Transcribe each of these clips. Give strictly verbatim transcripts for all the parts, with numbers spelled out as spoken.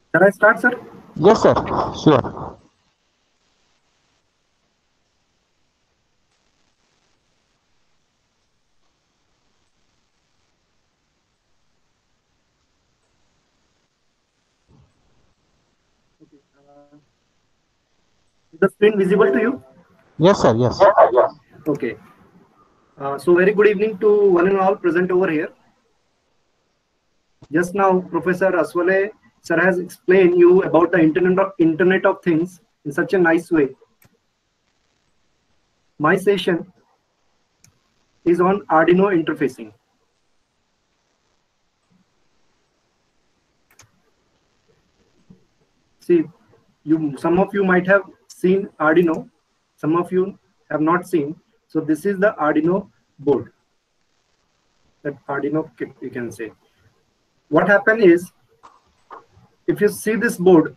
Shall I start, sir? Yes, sir. Sure. Okay. Uh, is the screen visible to you? Yes, sir. Yes. Okay. Uh, so very good evening to one and all present over here. Just now, Professor Aswale sir has explained you about the Internet of, Internet of Things in such a nice way. My session is on Arduino interfacing. See, you some of you might have seen Arduino, some of you have not seen. So this is the Arduino board, that Arduino kit you can say. What happened is, if you see this board,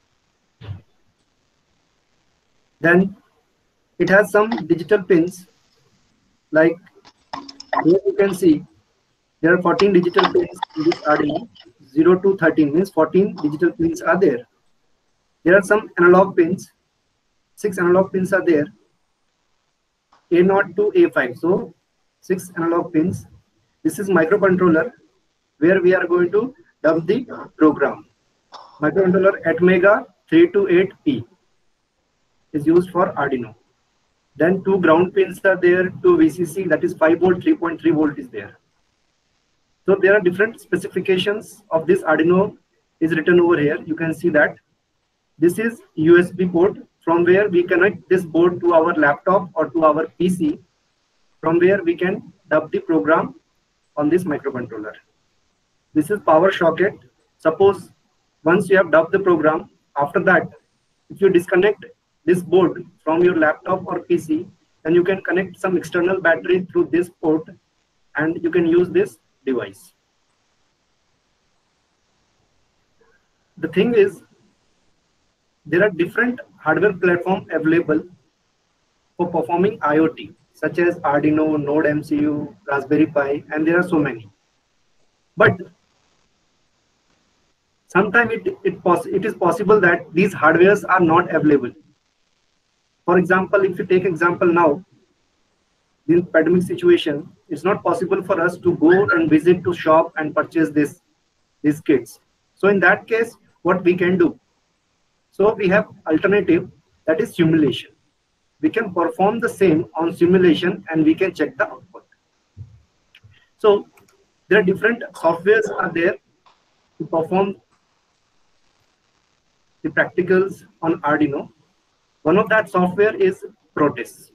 then it has some digital pins. Like here you can see there are fourteen digital pins in this Arduino. zero to thirteen means fourteen digital pins are there. There are some analog pins. Six analog pins are there. A zero to A five. So six analog pins. This is microcontroller where we are going to dump the program. Microcontroller Atmega three two eight P is used for Arduino. Then two ground pins are there, two V C C, that is five volt, three point three volt is there. So there are different specifications of this Arduino is written over here. You can see that this is U S B port from where we connect this board to our laptop or to our P C, from where we can dub the program on this microcontroller. This is power socket. Suppose once you have dubbed the program, after that, if you disconnect this board from your laptop or P C, then you can connect some external battery through this port and you can use this device. The thing is, there are different hardware platforms available for performing IoT, such as Arduino, Node M C U, Raspberry Pi, and there are so many. But sometimes it, it, it is possible that these hardwares are not available. For example, if you take example now, in pandemic situation, it's not possible for us to go and visit to shop and purchase this these kits. So in that case, what we can do? So we have alternative, that is simulation. We can perform the same on simulation and we can check the output. So there are different softwares are there to perform the practicals on Arduino. One of that software is Protis.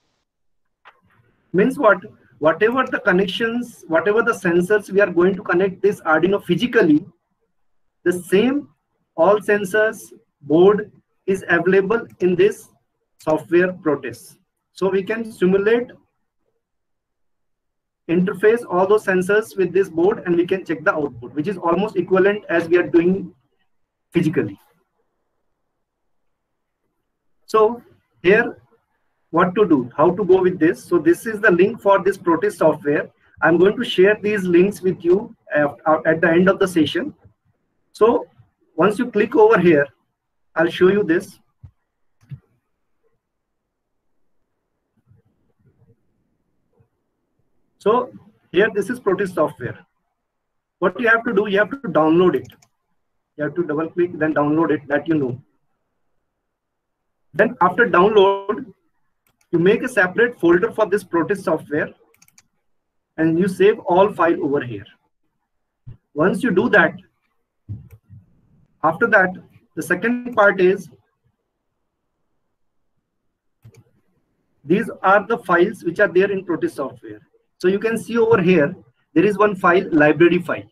Means what? Whatever the connections, whatever the sensors we are going to connect this Arduino physically, the same all sensors board is available in this software Protis. So we can simulate, interface all those sensors with this board and we can check the output, which is almost equivalent as we are doing physically. So here, what to do, how to go with this. So this is the link for this Protis software. I'm going to share these links with you at the end of the session. So once you click over here, I'll show you this. So here, this is Protis software. What you have to do, you have to download it. You have to double click, then download it, that you know. Then after download, you make a separate folder for this Protis software and you save all file over here. Once you do that, after that, the second part is, these are the files which are there in Protis software. So you can see over here, there is one file, library file.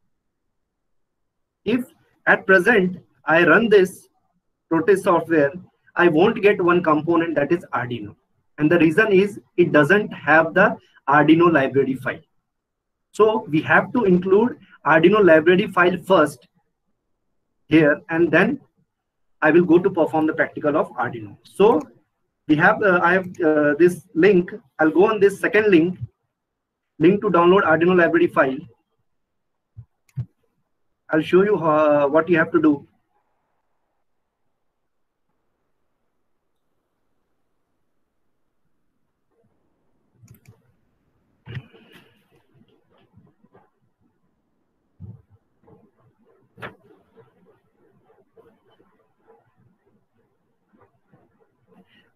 If at present I run this Protis software, I won't get one component, that is Arduino. And the reason is it doesn't have the Arduino library file. So we have to include Arduino library file first here, and then I will go to perform the practical of Arduino. So we have, uh, I have uh, this link. I'll go on this second link, link to download Arduino library file. I'll show you uh, what you have to do.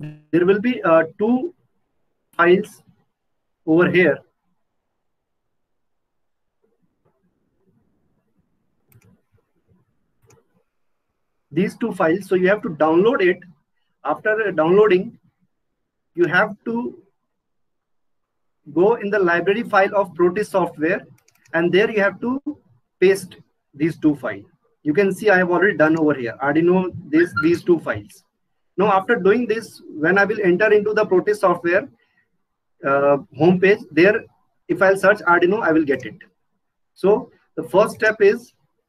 there will be uh, two files over here. These two files, so you have to download it. After downloading, you have to go in the library file of Protis software, and there you have to paste these two files. You can see I have already done over here, Arduino, this, these two files. Now, after doing this, when I will enter into the Protis software uh, homepage, there, if I'll search Arduino, I will get it. So the first step is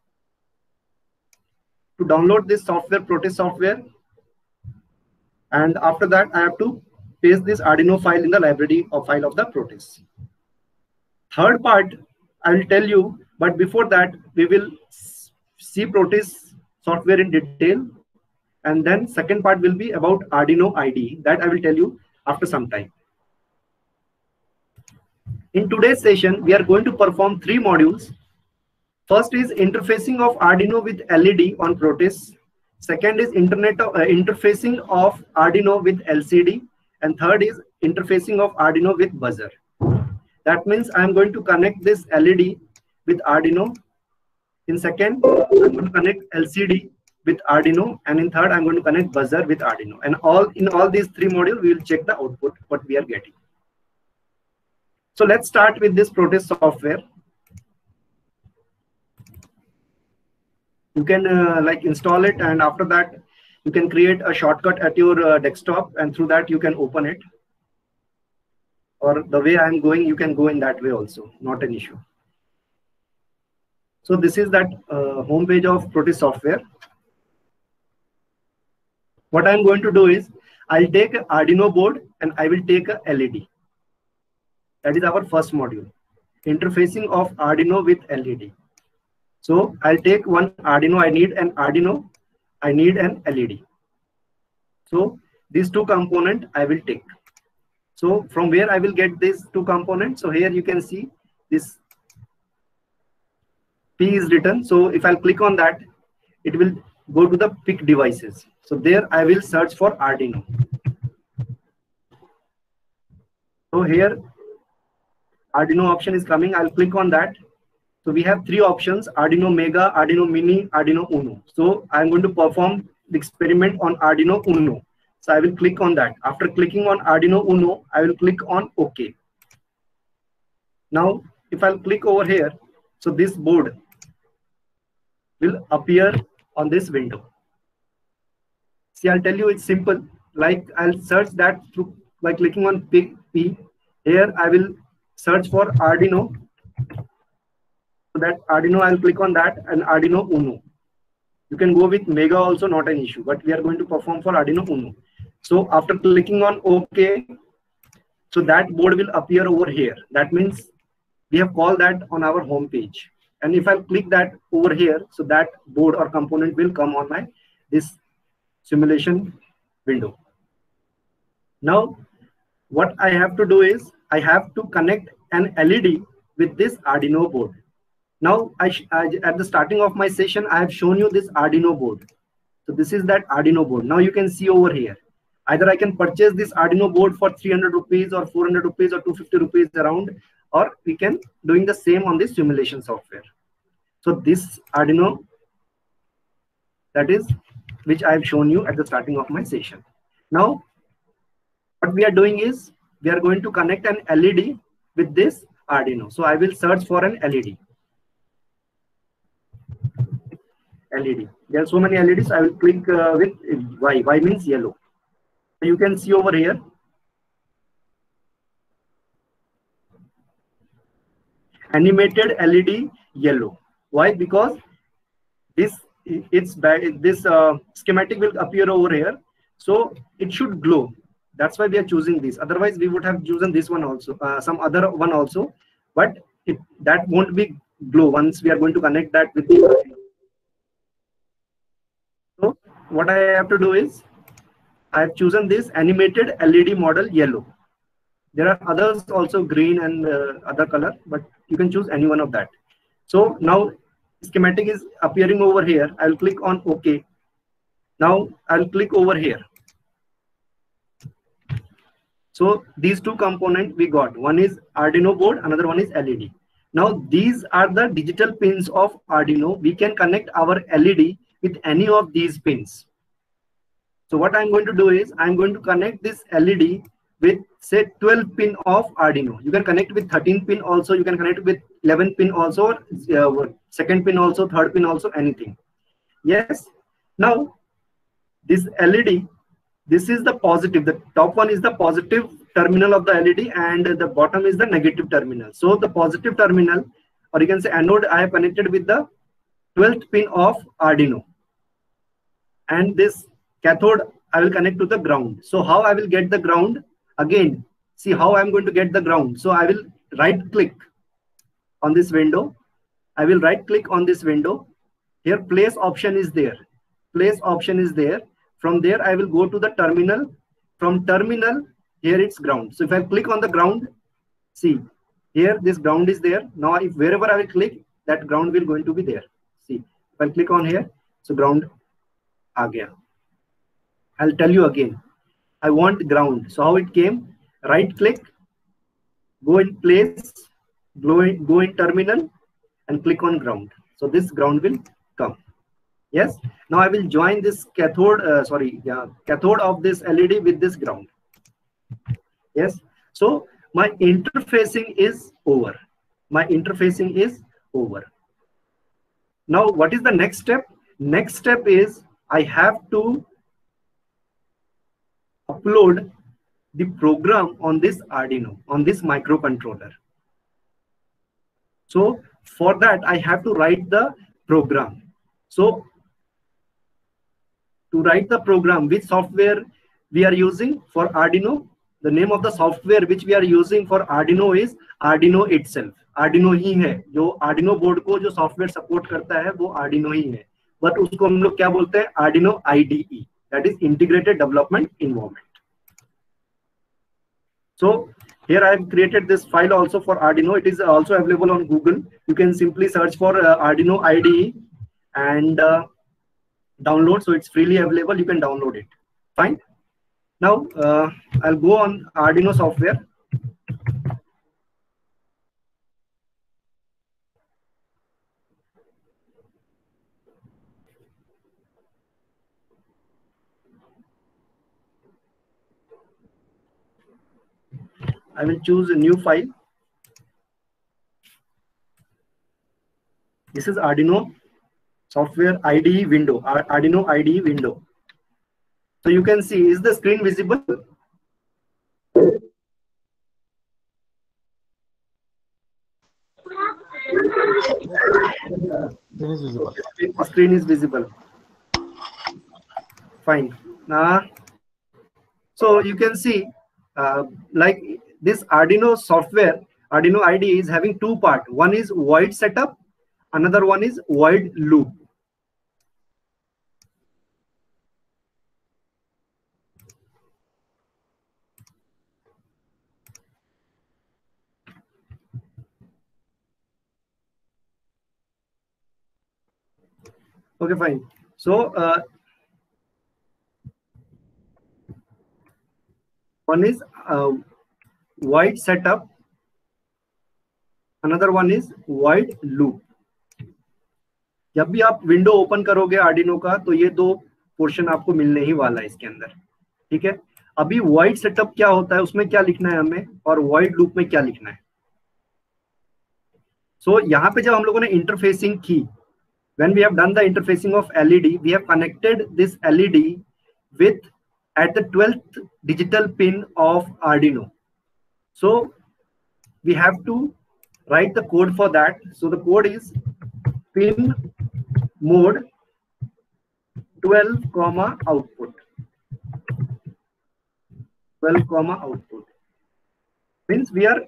to download this software, Protis software. And after that, I have to paste this Arduino file in the library or file of the Protis. Third part, I will tell you, but before that, we will see Protis software in detail. And then second part will be about Arduino I D E. That I will tell you after some time. In today's session, we are going to perform three modules. First is interfacing of Arduino with L E D on Protis. Second is internet of, uh, interfacing of Arduino with L C D. And third is interfacing of Arduino with buzzer. That means I'm going to connect this L E D with Arduino. In second, I'm going to connect L C D with Arduino. And in third, I'm going to connect buzzer with Arduino. And all in all these three modules, we will check the output, what we are getting. So let's start with this Protis software. You can uh, like install it, and after that you can create a shortcut at your uh, desktop, and through that you can open it. Or the way I'm going, you can go in that way also, not an issue. So this is that uh, home page of Protis software. What I'm going to do is I'll take an Arduino board and I will take a L E D. That is our first module, interfacing of Arduino with L E D. So I'll take one Arduino. I need an Arduino. I need an L E D. So these two components I will take. So from where I will get these two components? So here you can see this P is written. So if I'll click on that, it will go to the pick devices. So there I will search for Arduino. So here Arduino option is coming. I'll click on that. So we have three options: Arduino Mega, Arduino Mini, Arduino Uno. So I'm going to perform the experiment on Arduino Uno. So I will click on that. After clicking on Arduino Uno, I will click on OK. Now, if I'll click over here, so this board will appear on this window. See, I'll tell you it's simple. Like I'll search that through by clicking on P. Here I will search for Arduino. So that Arduino, I'll click on that, and Arduino Uno. You can go with Mega also, not an issue, but we are going to perform for Arduino Uno. So after clicking on OK, so that board will appear over here. That means we have called that on our home page. And if I click that over here, so that board or component will come on my this simulation window. Now, what I have to do is I have to connect an L E D with this Arduino board. Now, I, I at the starting of my session, I have shown you this Arduino board. So this is that Arduino board. Now you can see over here. Either I can purchase this Arduino board for three hundred rupees or four hundred rupees or two hundred fifty rupees around, or we can doing the same on this simulation software. So this Arduino, that is which I have shown you at the starting of my session. Now, what we are doing is we are going to connect an L E D with this Arduino. So I will search for an L E D. L E D. There are so many L E Ds. I will click uh, with Y. Y means yellow. So you can see over here. Animated L E D yellow. Why? Because this it's bad. This uh, schematic will appear over here, so it should glow. That's why we are choosing this. Otherwise, we would have chosen this one also, uh, some other one also, but it, that won't be glow once we are going to connect that with the. So what I have to do is I have chosen this animated L E D model yellow. There are others also, green and uh, other color, but you can choose any one of that. So now schematic is appearing over here. I'll click on OK. Now I'll click over here. So these two components we got. One is Arduino board, another one is L E D. Now these are the digital pins of Arduino. We can connect our L E D with any of these pins. So what I'm going to do is I'm going to connect this L E D with say twelve pin of Arduino. You can connect with thirteen pin also. You can connect with eleven pin also, uh, second pin also, third pin also, anything. Yes. Now this L E D, this is the positive. The top one is the positive terminal of the L E D and the bottom is the negative terminal. So the positive terminal, or you can say anode, I have connected with the twelfth pin of Arduino. And this cathode I will connect to the ground. So how I will get the ground? Again, see how I'm going to get the ground. So I will right click on this window. I will right click on this window. Here place option is there. Place option is there. From there I will go to the terminal. From terminal, here it's ground. So if I click on the ground, see here this ground is there. Now if wherever I will click, that ground will going to be there. See if I click on here, so ground aa gaya. I'll tell you again. I want ground. So how it came? Right click, go in place, go in, go in terminal and click on ground. So this ground will come. Yes. Now I will join this cathode, uh, sorry, yeah, cathode of this L E D with this ground. Yes. So my interfacing is over. My interfacing is over. Now what is the next step? Next step is I have to upload the program on this Arduino, on this microcontroller. So for that I have to write the program. So to write the program, which software we are using for Arduino? The name of the software which we are using for Arduino is Arduino itself. Arduino ही है, जो Arduino board को जो software support करता है वो Arduino ही है. But उसको हम लोग क्या बोलते हैं? Arduino I D E. That is Integrated Development Environment. So here I have created this file also for Arduino. It is also available on Google. You can simply search for uh, Arduino I D E and uh, download. So it's freely available. You can download it. Fine. Now uh, I'll go on Arduino software. I will choose a new file. This is Arduino software I D E window, Arduino I D E window. So you can see, is the screen visible? It is visible. The screen is visible. Fine. Uh, so you can see, uh, like this Arduino software, Arduino I D E is having two parts. One is void setup, another one is void loop. Okay, fine. So uh, one is uh, void setup, another one is void loop. जब भी आप window open करोगे Arduino का तो ये दो portion आपको मिलने ही वाला है इसके अंदर. ठीक है. अभी void सेटअप क्या होता है, उसमें क्या लिखना है हमें, और void लूप में क्या लिखना है. सो so, यहाँ पे जब हम लोगों ने इंटरफेसिंग की, when we have done the interfacing of L E D, we have connected this L E D with at the twelfth digital pin of Arduino. So we have to write the code for that. So the code is pin mode twelve comma output. twelve comma output means we are,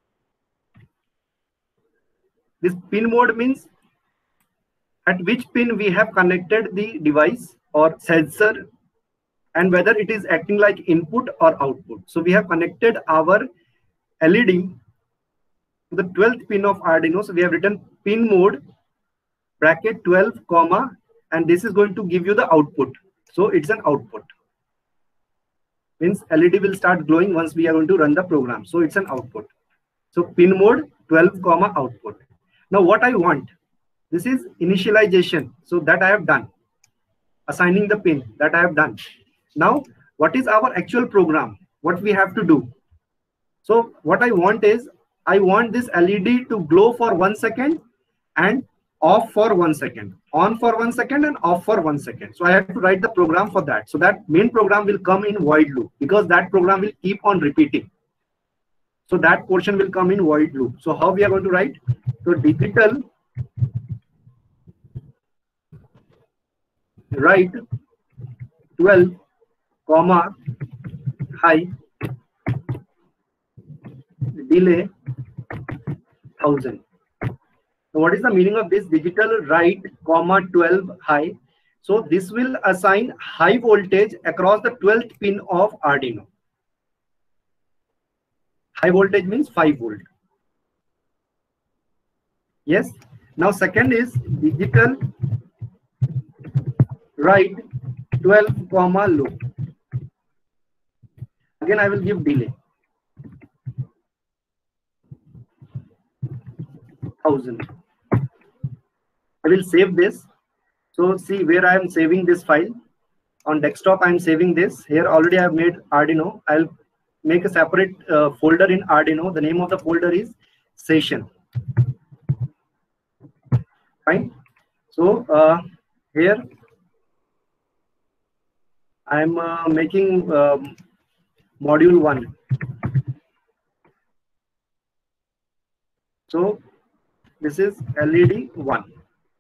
this pin mode means at which pin we have connected the device or sensor and whether it is acting like input or output. So we have connected our L E D to the twelfth pin of Arduino. So we have written pin mode bracket twelve comma, and this is going to give you the output. So it's an output. means L E D will start glowing once we are going to run the program. So it's an output. So pin mode twelve comma output. Now what I want, this is initialization. So that I have done. Assigning the pin, that I have done. Now what is our actual program? What we have to do? So what I want is, I want this L E D to glow for one second and off for one second, on for one second and off for one second. So I have to write the program for that. So that main program will come in void loop, because that program will keep on repeating. So that portion will come in void loop. So how we are going to write? So digital write twelve comma high delay one thousand. So what is the meaning of this digital write comma twelve high? So this will assign high voltage across the twelfth pin of Arduino. High voltage means five volt. Yes. Now second is digital write twelve comma low. Again I will give delay one thousand. I will save this. So see where I am saving this file. On desktop I am saving this. Here already I have made Arduino. I'll make a separate uh, folder in Arduino. The name of the folder is session. Fine. So uh, here I am uh, making um, module one. So this is L E D one.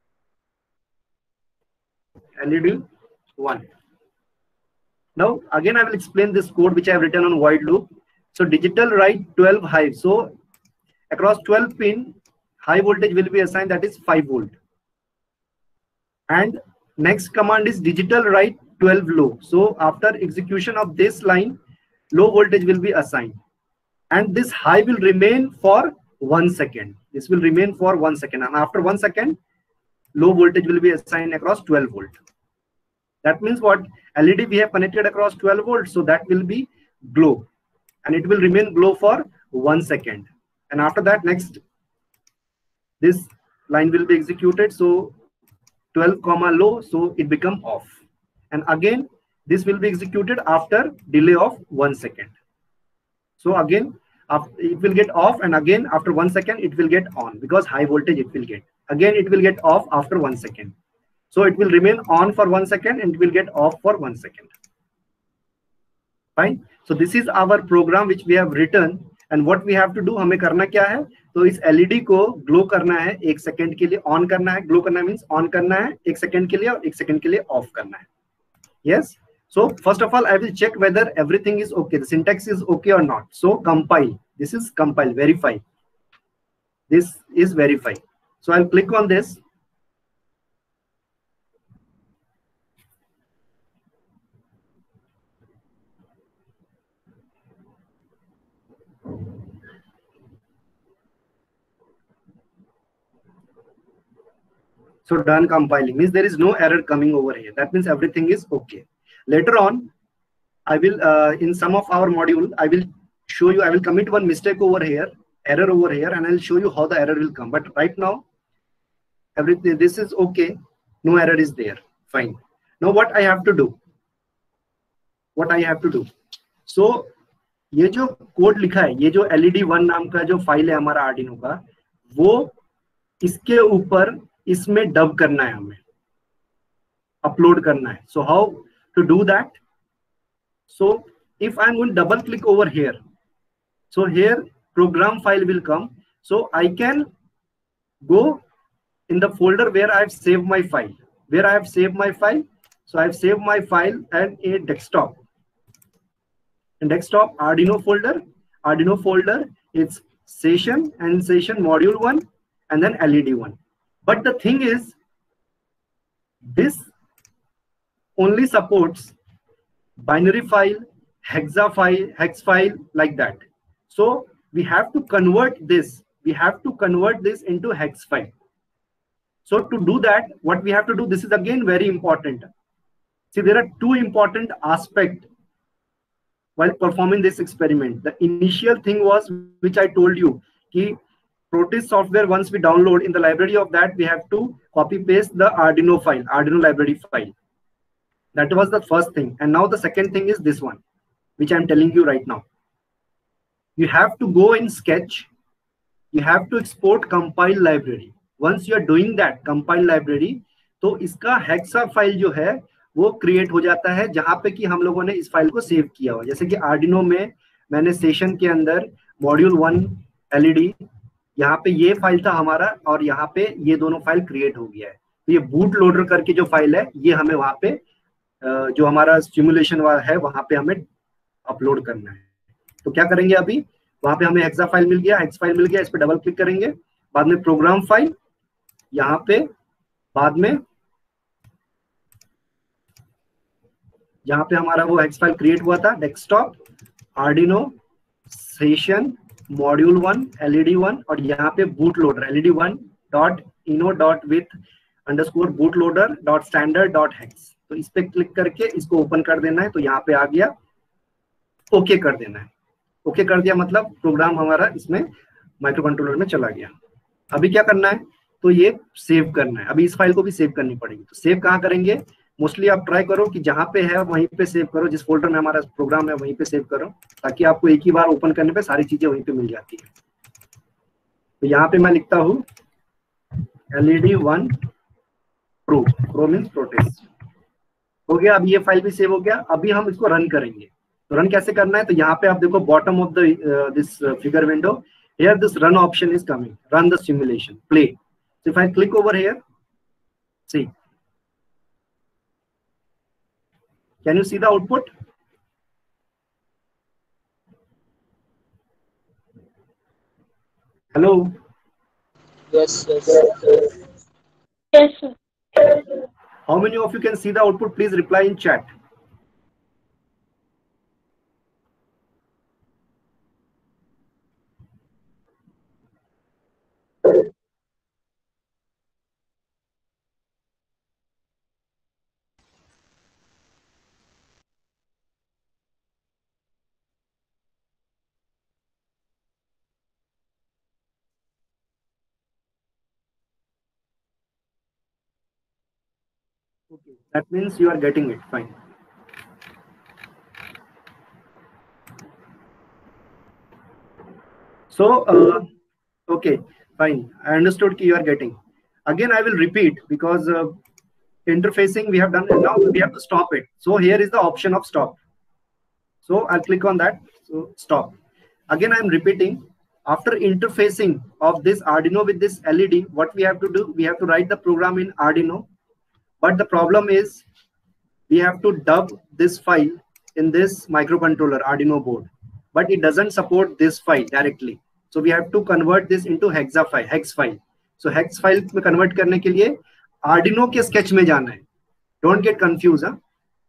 L E D one. Now again I will explain this code which I have written on void loop. So digital write twelve high. So across twelve pin, high voltage will be assigned, that is five volt. And next command is digital write twelve low. So after execution of this line, low voltage will be assigned. And this high will remain for one second. This will remain for one second. And after one second, low voltage will be assigned across twelve volt. That means what? L E D we have connected across twelve volts, so that will be glow, and it will remain glow for one second. And after that, next this line will be executed. So twelve comma low, so it become off. And again, this will be executed after delay of one second. So again, it will get off, and again after one second it will get on, because high voltage it will get. Again it will get off after one second. So it will remain on for one second and it will get off for one second. Fine. So this is our program which we have written, and what we have to do, हमें करना क्या है? तो इस L E D को glow करना है एक सेकंड के लिए, ऑन करना है. ग्लो करना मींस ऑन करना है एक सेकंड के लिए और एक सेकंड के लिए ऑफ करना है. Yes. So first of all, I will check whether everything is okay. The syntax is okay or not. So compile. This is compile. Verify. This is verify. So I'll click on this. So done compiling means there is no error coming over here. That means everything is okay. Later on, I will, uh, in some of our module, I will show you, I will commit one mistake over here, error over here, and I'll show you how the error will come. But right now, everything, this is okay. No error is there. Fine. Now what I have to do? What I have to do? So, ये जो code लिखा है, ये जो L E D one नाम का जो file है हमारा आर्डिनो का, वो इसके ऊपर इसमें डब करना है, हमें अपलोड करना है. So how to do that? So if I'm going to double click over here, so here program file will come. So I can go in the folder where I've saved my file. Where I have saved my file. So I've saved my file at a desktop. In desktop Arduino folder, Arduino folder, it's session and session module one and then L E D one. But the thing is, this only supports binary file, hexa file, hex file, like that. So we have to convert this. We have to convert this into hex file. So to do that, what we have to do, this is again very important. See, there are two important aspects while performing this experiment. The initial thing was, which I told you, कि Protis software, once we download, in the library of that, we have to copy paste the Arduino file, Arduino library file. That was the first thing. And now the second thing is this one, which I'm telling you right now. You have to go in Sketch. You have to export compile library. Once you are doing that compile library, तो इसका hexa file जो है वो create हो जाता है, जहां पे कि हम लोगों ने इस फाइल को सेव किया हुआ. जैसे कि Arduino में मैंने सेशन के अंदर मॉड्यूल वन एलईडी, यहाँ पे ये फाइल था हमारा, और यहाँ पे ये दोनों फाइल क्रिएट हो गया है. तो ये बूट लोडर करके जो फाइल है, ये हमें वहां पे जो हमारा सिमुलेशन वाला है वहां पे हमें अपलोड करना है. तो क्या करेंगे, अभी वहां पे हमें हेक्सा फाइल मिल गया, हेक्स फाइल मिल गया, इस पे डबल क्लिक करेंगे. बाद में प्रोग्राम फाइल, यहाँ पे बाद में जहाँ पे हमारा वो हेक्स फाइल क्रिएट हुआ था, desktop, Arduino, session, module one, LED one, और यहाँ पे boot loader LED one dot ino dot with underscore boot loader dot standard dot hex. तो इस पे क्लिक करके इसको ओपन कर देना है. तो यहाँ पे आ गया, ओके कर देना है. ओके कर दिया मतलब प्रोग्राम हमारा इसमें माइक्रो कंट्रोलर में चला गया. अभी क्या करना है, तो ये सेव करना है. अभी इस फाइल को भी सेव करनी पड़ेगी. तो सेव कहाँ करेंगे, मोस्टली आप ट्राई करो कि जहाँ पे है वहीं पे सेव करो, जिस फोल्डर में हमारा प्रोग्राम है वहीं पे सेव करो, ताकि आपको एक ही बार ओपन करने पे सारी चीजें वहीं पे मिल जाती है. तो यहाँ पे मैं लिखता हूँ LED one pro, pro means protest. हो गया. अभी ये फाइल भी सेव हो गया. अभी हम इसको रन करेंगे. तो रन कैसे करना है, तो यहाँ पे आप देखो bottom of the this figure window, here this run option is coming, run the simulation, play. So if I click over here, see, can you see the output? Hello? Yes, yes, yes. Yes, sir. How many of you can see the output? Please reply in chat. Okay, that means you are getting it. Fine. So, uh, okay, fine. I understood you are getting. Again, I will repeat, because uh, interfacing we have done. Now we have to stop it. So here is the option of stop. So I'll click on that. So stop. Again, I'm repeating. After interfacing of this Arduino with this L E D, what we have to do? We have to write the program in Arduino. But the problem is, we have to dub this file in this microcontroller Arduino board, but it doesn't support this file directly. So we have to convert this into hexa file, hex file. So hex file में convert करने के लिए Arduino के sketch में जाना है. Don't get confused, huh?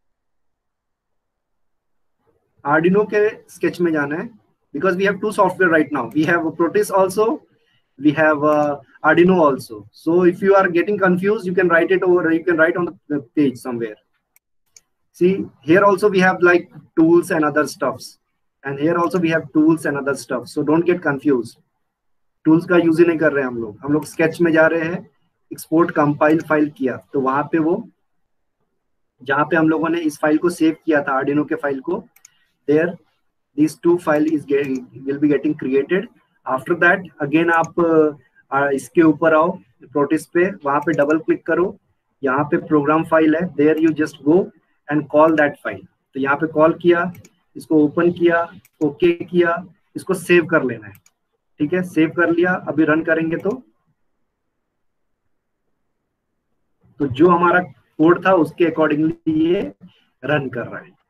Arduino के sketch में जाना है, because we have two software right now. We have Protis also, we have uh, Arduino also. So if you are getting confused, you can write it over, you can write on the page somewhere. See, here also we have like tools and other stuffs. And here also we have tools and other stuff. So don't get confused. Tools का use ही नहीं कर रहे हैं हम लोग. हम लोग sketch में जा रहे हैं. Export compile file किया. तो वहां पे वो, जहां पे हम लोगों ने इस फाइल को सेव किया था, Arduino के फाइल को, there these two file is getting, will be getting created. After that, again आप uh, इसके ऊपर आओ, Protis पे, वहां पे डबल क्लिक करो. यहाँ पे प्रोग्राम फाइल है. There you just go and call that file. तो यहाँ पे कॉल किया, इसको ओपन किया, ओके किया, इसको सेव कर लेना है. ठीक है, सेव कर लिया. अभी रन करेंगे तो तो जो हमारा कोड था उसके अकॉर्डिंगली ये रन कर रहा है.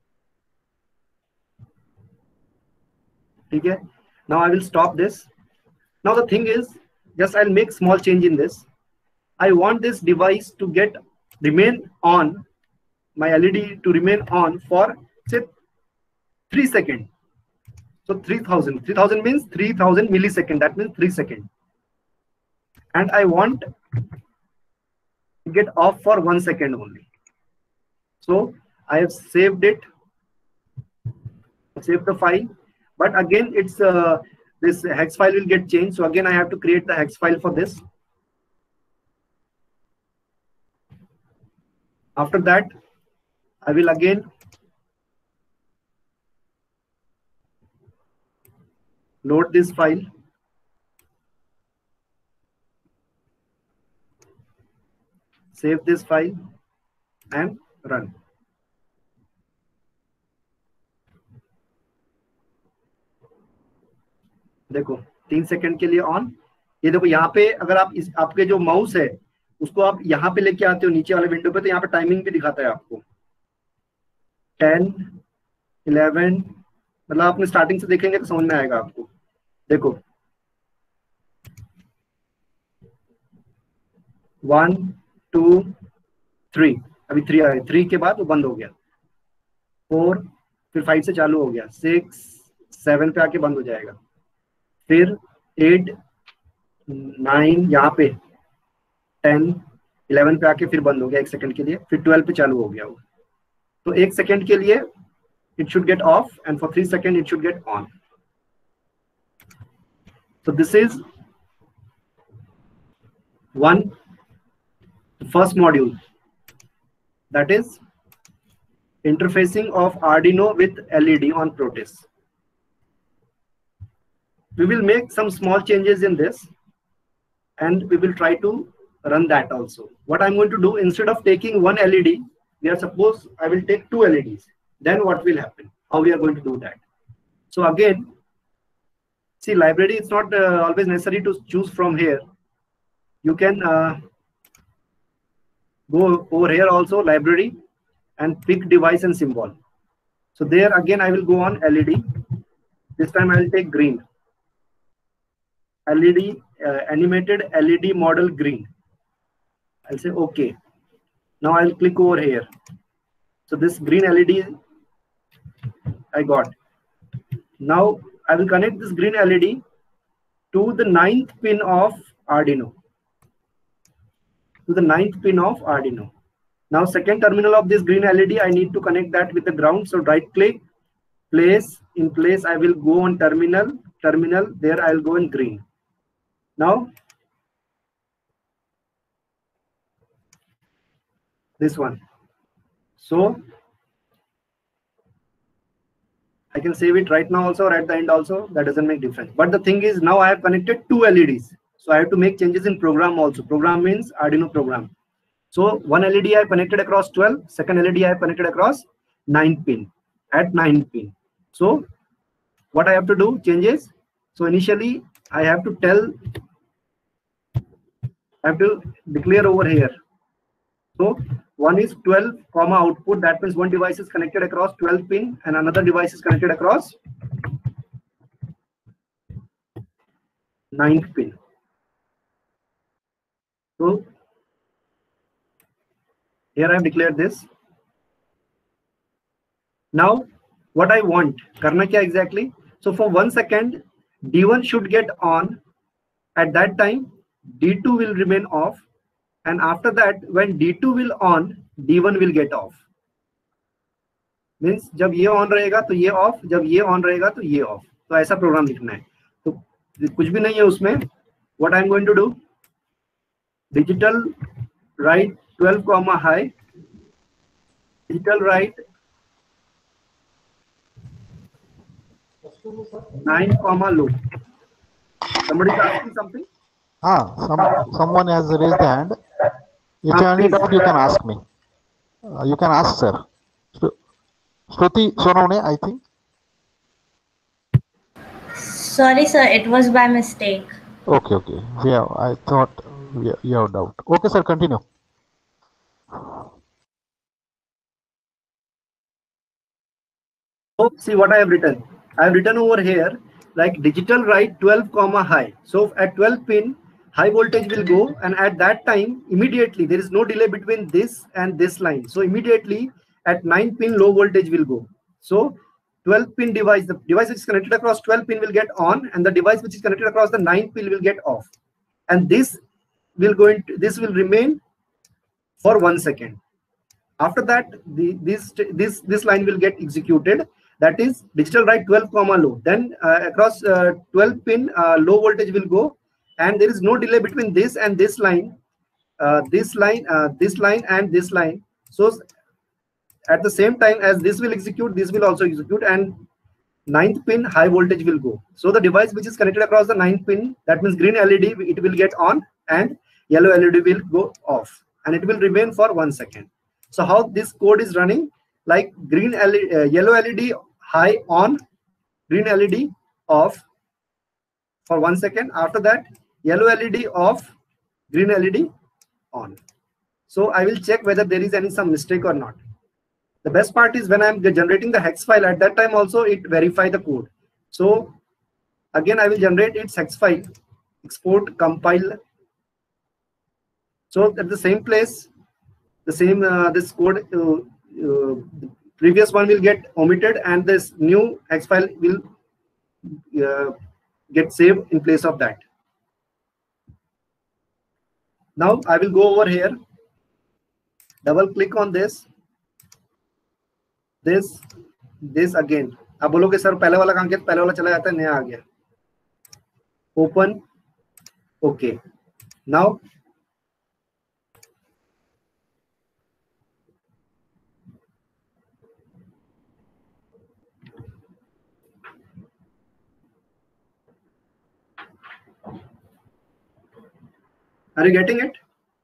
ठीक है. Now I will stop this. Now the thing is, just I'll make small change in this. I want this device to get remain on, my L E D to remain on for say three seconds. So three thousand. three thousand means three thousand millisecond. That means three seconds. And I want to get off for one second only. So I have saved it. save the file, but again it's uh, this hex file will get changed, so again I have to create the hex file for this. After that I will again load this file, save this file and run. देखो तीन second के लिए on. ये देखो यहाँ पे अगर आप इस आपके जो माउस है उसको आप यहाँ पे लेके आते हो नीचे वाले विंडो पे, तो यहाँ पे टाइमिंग भी दिखाता है आपको टेन इलेवन, मतलब आपने स्टार्टिंग से देखेंगे तो समझ में आएगा आपको। देखो वन टू थ्री, अभी थ्री आए, थ्री के बाद वो बंद हो गया, फोर, फिर फाइव से चालू हो गया, सिक्स सेवन पे आके बंद हो जाएगा, फिर एट नाइन, यहाँ पे टेन इलेवन पे आके फिर बंद हो गया एक सेकंड के लिए, फिर ट्वेल्व पे चालू हो गया वो। तो एक सेकंड के लिए it should get off and for three seconds it should get on. So this is one first module, that is interfacing of Arduino with L E D on Proteus. We will make some small changes in this and we will try to run that also. What I'm going to do, instead of taking one L E D, we are suppose I will take two L E Ds. Then what will happen? How we are going to do that? So again, see, library, it's not uh, always necessary to choose from here. You can uh, go over here also, library, and pick device and symbol. So there again I will go on L E D. This time I will take green. L E D, uh, animated L E D model green. I'll say okay. Now I'll click over here. So this green L E D I got. Now I will connect this green L E D to the ninth pin of Arduino. To the ninth pin of Arduino. Now second terminal of this green L E D, I need to connect that with the ground. So right click, place, in place I will go on terminal, terminal, there I will go in green. Now this one. So I can save it right now also or at the end also, that doesn't make difference. But the thing is, now I have connected two L E Ds. So I have to make changes in program also. Program means Arduino program. So one L E D I have connected across twelve, second L E D I have connected across nine pin, at nine pin. So what I have to do, changes. So initially I have to tell, I have to declare over here. So one is twelve comma output, that means one device is connected across twelve pin and another device is connected across ninth pin. So here I have declared this. Now what I want, karna kya exactly? So for one second D one should get on, at that time D two will remain off, and after that when D two will on, D one will get off. Means जब ये on रहेगा तो ये off, जब ये on रहेगा तो ये off. तो ऐसा प्रोग्राम लिखना है. तो कुछ भी नहीं है उसमें. What I'm going to do? Digital write twelve comma high. Digital write nine comma low. Somebody is asking something? Ah, some, someone has raised the hand. If you have any doubt, you can ask me. Uh, you can ask, sir. Shruti Sonone, I think. Sorry, sir. It was by mistake. Okay, okay. Yeah, I thought you you have doubt. Okay, sir. Continue. So see what I have written. I have written over here like digital write twelve comma high. So at twelve pin, high voltage will go, and at that time immediately there is no delay between this and this line. So immediately at nine pin low voltage will go. So twelve pin device, the device which is connected across twelve pin will get on, and the device which is connected across the nine pin will get off. And this will go into, this will remain for one second. After that, the this this this line will get executed. that is digital write twelve comma low. Then uh, across uh, twelve pin uh, low voltage will go, and there is no delay between this and this line, uh, this line, uh, this line and this line. So at the same time as this will execute, this will also execute, and ninth pin high voltage will go. So the device which is connected across the ninth pin, that means green L E D, it will get on and yellow L E D will go off, and it will remain for one second. So how this code is running, like green L E D, uh, yellow L E D high on, green L E D off for one second. After that, yellow L E D off, green L E D on. So I will check whether there is any some mistake or not. The best part is when I'm generating the hex file, at that time also it verify the code. So again, I will generate its hex file, export, compile. So at the same place, the same uh, this code, uh, uh, the previous one will get omitted, and this new hex file will uh, get saved in place of that. Now I will go over here, double click on this, this, this again. आप बोलोगे sir पहले वाला कहाँ गया, पहले वाला चला जाता है, नया आ गया. Open, okay. Now are you getting it?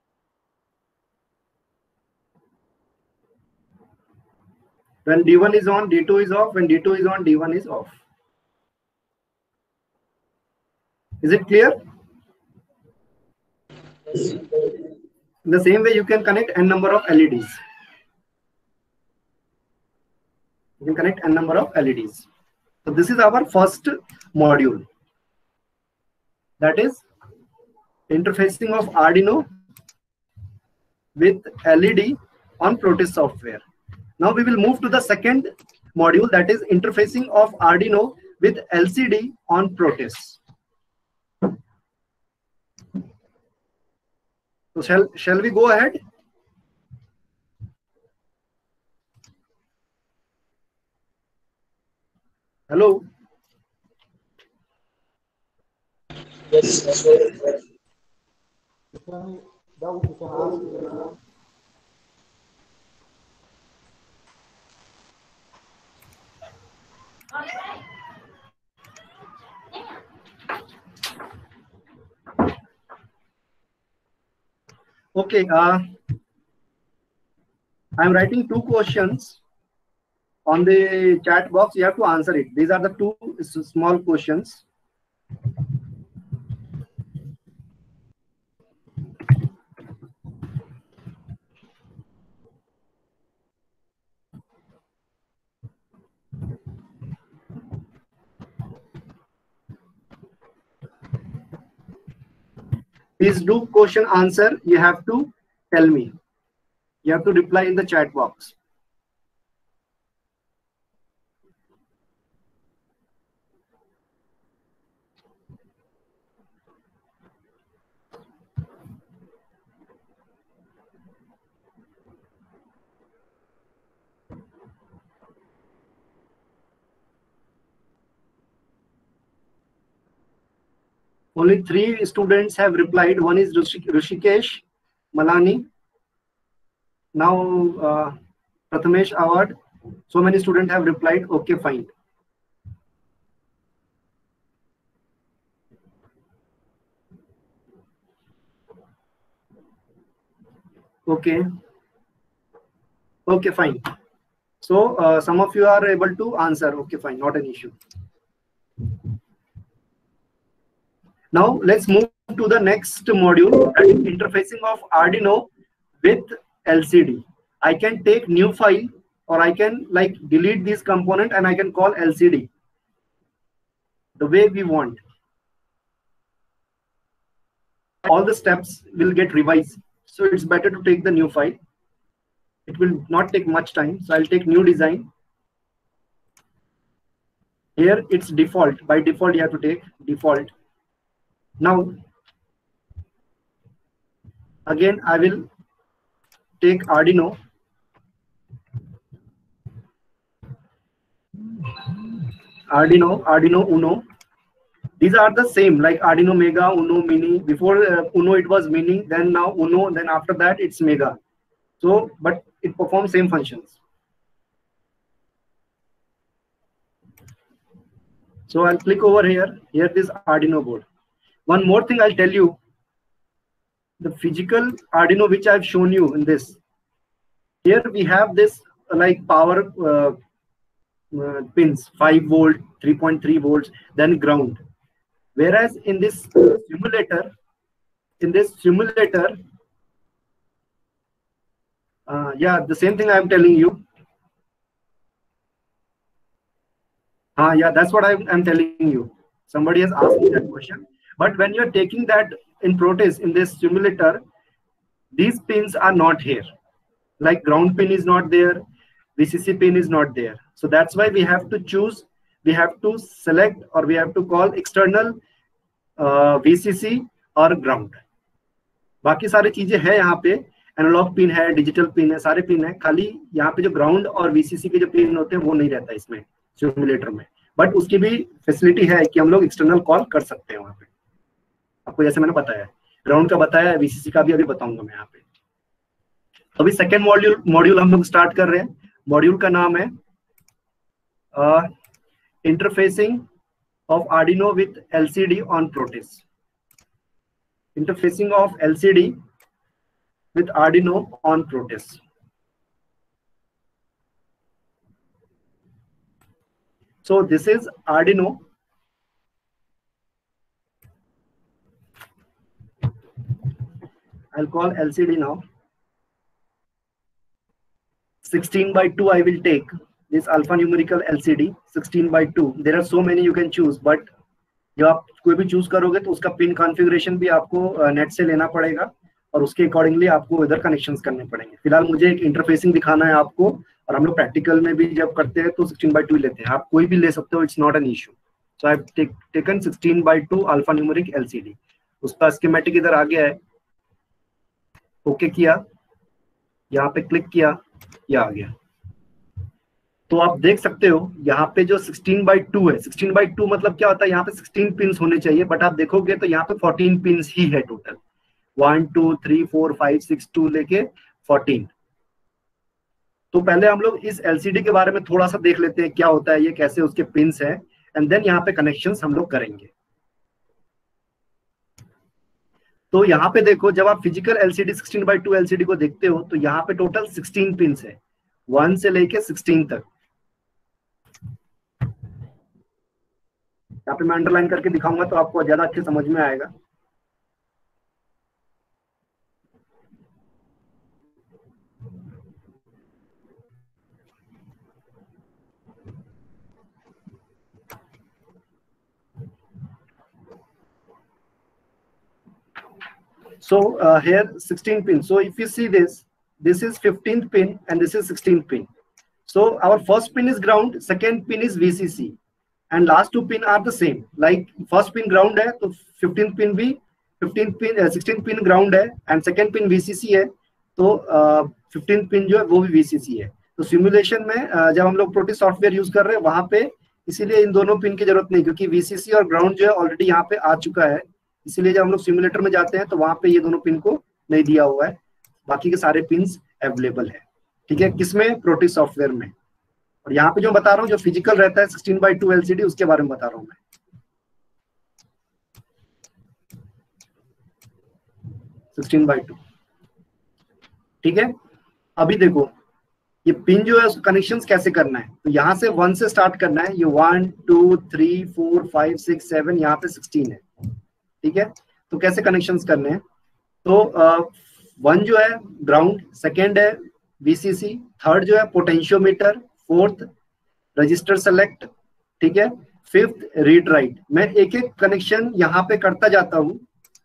When D one is on, D two is off. When D two is on, D one is off. Is it clear? In the same way, you can connect n number of L E Ds. You can connect n number of L E Ds. So this is our first module. That is interfacing of Arduino with L E D on Protis software. Now we will move to the second module, that is interfacing of Arduino with L C D on Protis. So shall, shall we go ahead? Hello? Yes, sir. If you have any doubt, you can ask. Okay, uh, I'm writing two questions on the chat box. You have to answer it. These are the two small questions. Please do question answer. You have to tell me. You have to reply in the chat box. Only three students have replied. One is Rishikesh Malani. Now uh, Prathamesh Awad. So many students have replied. Okay, fine. Okay. Okay, fine. So uh, some of you are able to answer. Okay, fine. Not an issue. Now let's move to the next module, that is interfacing of Arduino with L C D. I can take new file, or I can like delete this component and I can call L C D the way we want. All the steps will get revised. So it's better to take the new file. It will not take much time. So I'll take new design. Here it's default. By default, you have to take default. Now, again, I will take Arduino. Arduino, Arduino Uno. These are the same like Arduino Mega, Uno Mini. Before uh, Uno it was Mini, then now Uno, then after that it's Mega. So, but it performs same functions. So I'll click over here. Here this Arduino board. One more thing I'll tell you. The physical Arduino which I've shown you in this. Here we have this uh, like power uh, uh, pins, five volt, three point three volts, then ground. Whereas in this uh, simulator, in this simulator, uh, yeah, the same thing I'm telling you. Ah, yeah, that's what I'm, I'm telling you. Somebody has asked me that question. But when you're taking that in Protis, in this simulator, these pins are not here. Like ground pin is not there, V C C pin is not there. So that's why we have to choose, we have to select or we have to call external uh, V C C और ground. बाकी सारी चीजें हैं यहाँ पे, analog pin है, digital pin है, सारे पिन है, खाली यहाँ पे जो ग्राउंड और वीसीसी के जो पिन होते हैं वो नहीं रहता इसमें सिमुलेटर में, बट उसकी भी फैसिलिटी है कि हम लोग एक्सटर्नल कॉल कर सकते हैं वहाँ पे। आपको जैसे मैंने बताया, ग्राउंड का बताया, वीसीसी का भी अभी बताऊंगा मैं यहाँ पे। तो अभी सेकेंड मॉड्यूल मॉड्यूल हम लोग स्टार्ट कर रहे हैं। मॉड्यूल का नाम है interfacing of Arduino with LCD on Proteus. Interfacing of L C D with Arduino on Protis. So this is Arduino. I'll call L C D now. sixteen by two I will take this alphanumerical L C D. sixteen by two. There are so many you can choose, but जब आप कोई भी choose करोगे तो उसका pin configuration भी आपको net से लेना पड़ेगा और उसके अकॉर्डिंगली आपको इधर कनेक्शंस करने पड़ेंगे। फिलहाल मुझे एक इंटरफेसिंग दिखाना है आपको, और हम लोग प्रैक्टिकल में भी जब करते हैं तो सिक्सटीन बाई टू लेते हैं। आप कोई भी ले सकते हो, it's not an issue. So I have taken sixteen by two alphanumeric LCD. उसका स्कीमेटिक इधर आ गया है, ओके किया, यहाँ पे क्लिक किया, ये आ गया। तो आप देख सकते हो यहाँ पे जो सिक्सटीन बाई टू है, सिक्सटीन बाई टू मतलब क्या होता है, यहाँ पे सिक्सटीन पिन्स होने चाहिए, बट आप देखोगे तो यहाँ पे फोर्टीन पिन्स ही है total. One two three four five six to लेके फोर्टीन। तो पहले हम लोग इस एलसीडी के बारे में थोड़ा सा देख लेते हैं क्या होता है ये, कैसे उसके पिन्स हैं, एंड देन यहाँ पे कनेक्शंस हम लोग करेंगे। तो यहाँ पे देखो, जब आप physical LCD sixteen by two LCD को देखते हो तो यहाँ पे टोटल सिक्सटीन पिन्स है, वन से लेके सिक्सटीन तक। यहाँ पे मैं अंडरलाइन करके दिखाऊंगा तो आपको ज्यादा अच्छे समझ में आएगा। So uh, here sixteen pin. So if you see this, this is fifteenth pin and this is sixteenth pin. So our first pin is ground, second pin is V C C, and last two pin are the same. Like first pin ground है तो fifteenth pin भी fifteenth pin uh, sixteenth pin ground है and second pin V C C है, तो uh, fifteenth pin जो है वो भी V C C है। तो सिमुलेशन में uh, जब हम लोग प्रोटिस सॉफ्टवेयर यूज कर रहे हैं वहां पे इसीलिए इन दोनों पिन की जरूरत नहीं, क्योंकि V C C और ग्राउंड जो है ऑलरेडी यहाँ पे आ चुका है। इसीलिए जब हम लोग सिमुलेटर में जाते हैं तो वहां पे ये दोनों पिन को नहीं दिया हुआ है, बाकी के सारे पिन्स अवेलेबल है। ठीक है, किसमें? प्रोटिस सॉफ्टवेयर में। और यहाँ पे जो बता रहा हूँ जो फिजिकल रहता है सिक्सटीन बाई टू एलसीडी, उसके बारे में बता रहा हूँ मैं। सिक्सटीन बाई टू, ठीक है। अभी देखो ये पिन जो है उसको कनेक्शंस कैसे करना है, तो यहाँ से वन से स्टार्ट करना है। ये one two three four five six seven, यहाँ पे सिक्सटीन है। ठीक है, तो कैसे कनेक्शंस करने हैं? तो वन uh, जो है ग्राउंड, सेकेंड है वीसीसी, थर्ड जो है पोटेंशियोमीटर, फोर्थ रजिस्टर सेलेक्ट, ठीक है, फिफ्थ रीड राइट। मैं एक एक कनेक्शन यहाँ पे करता जाता हूँ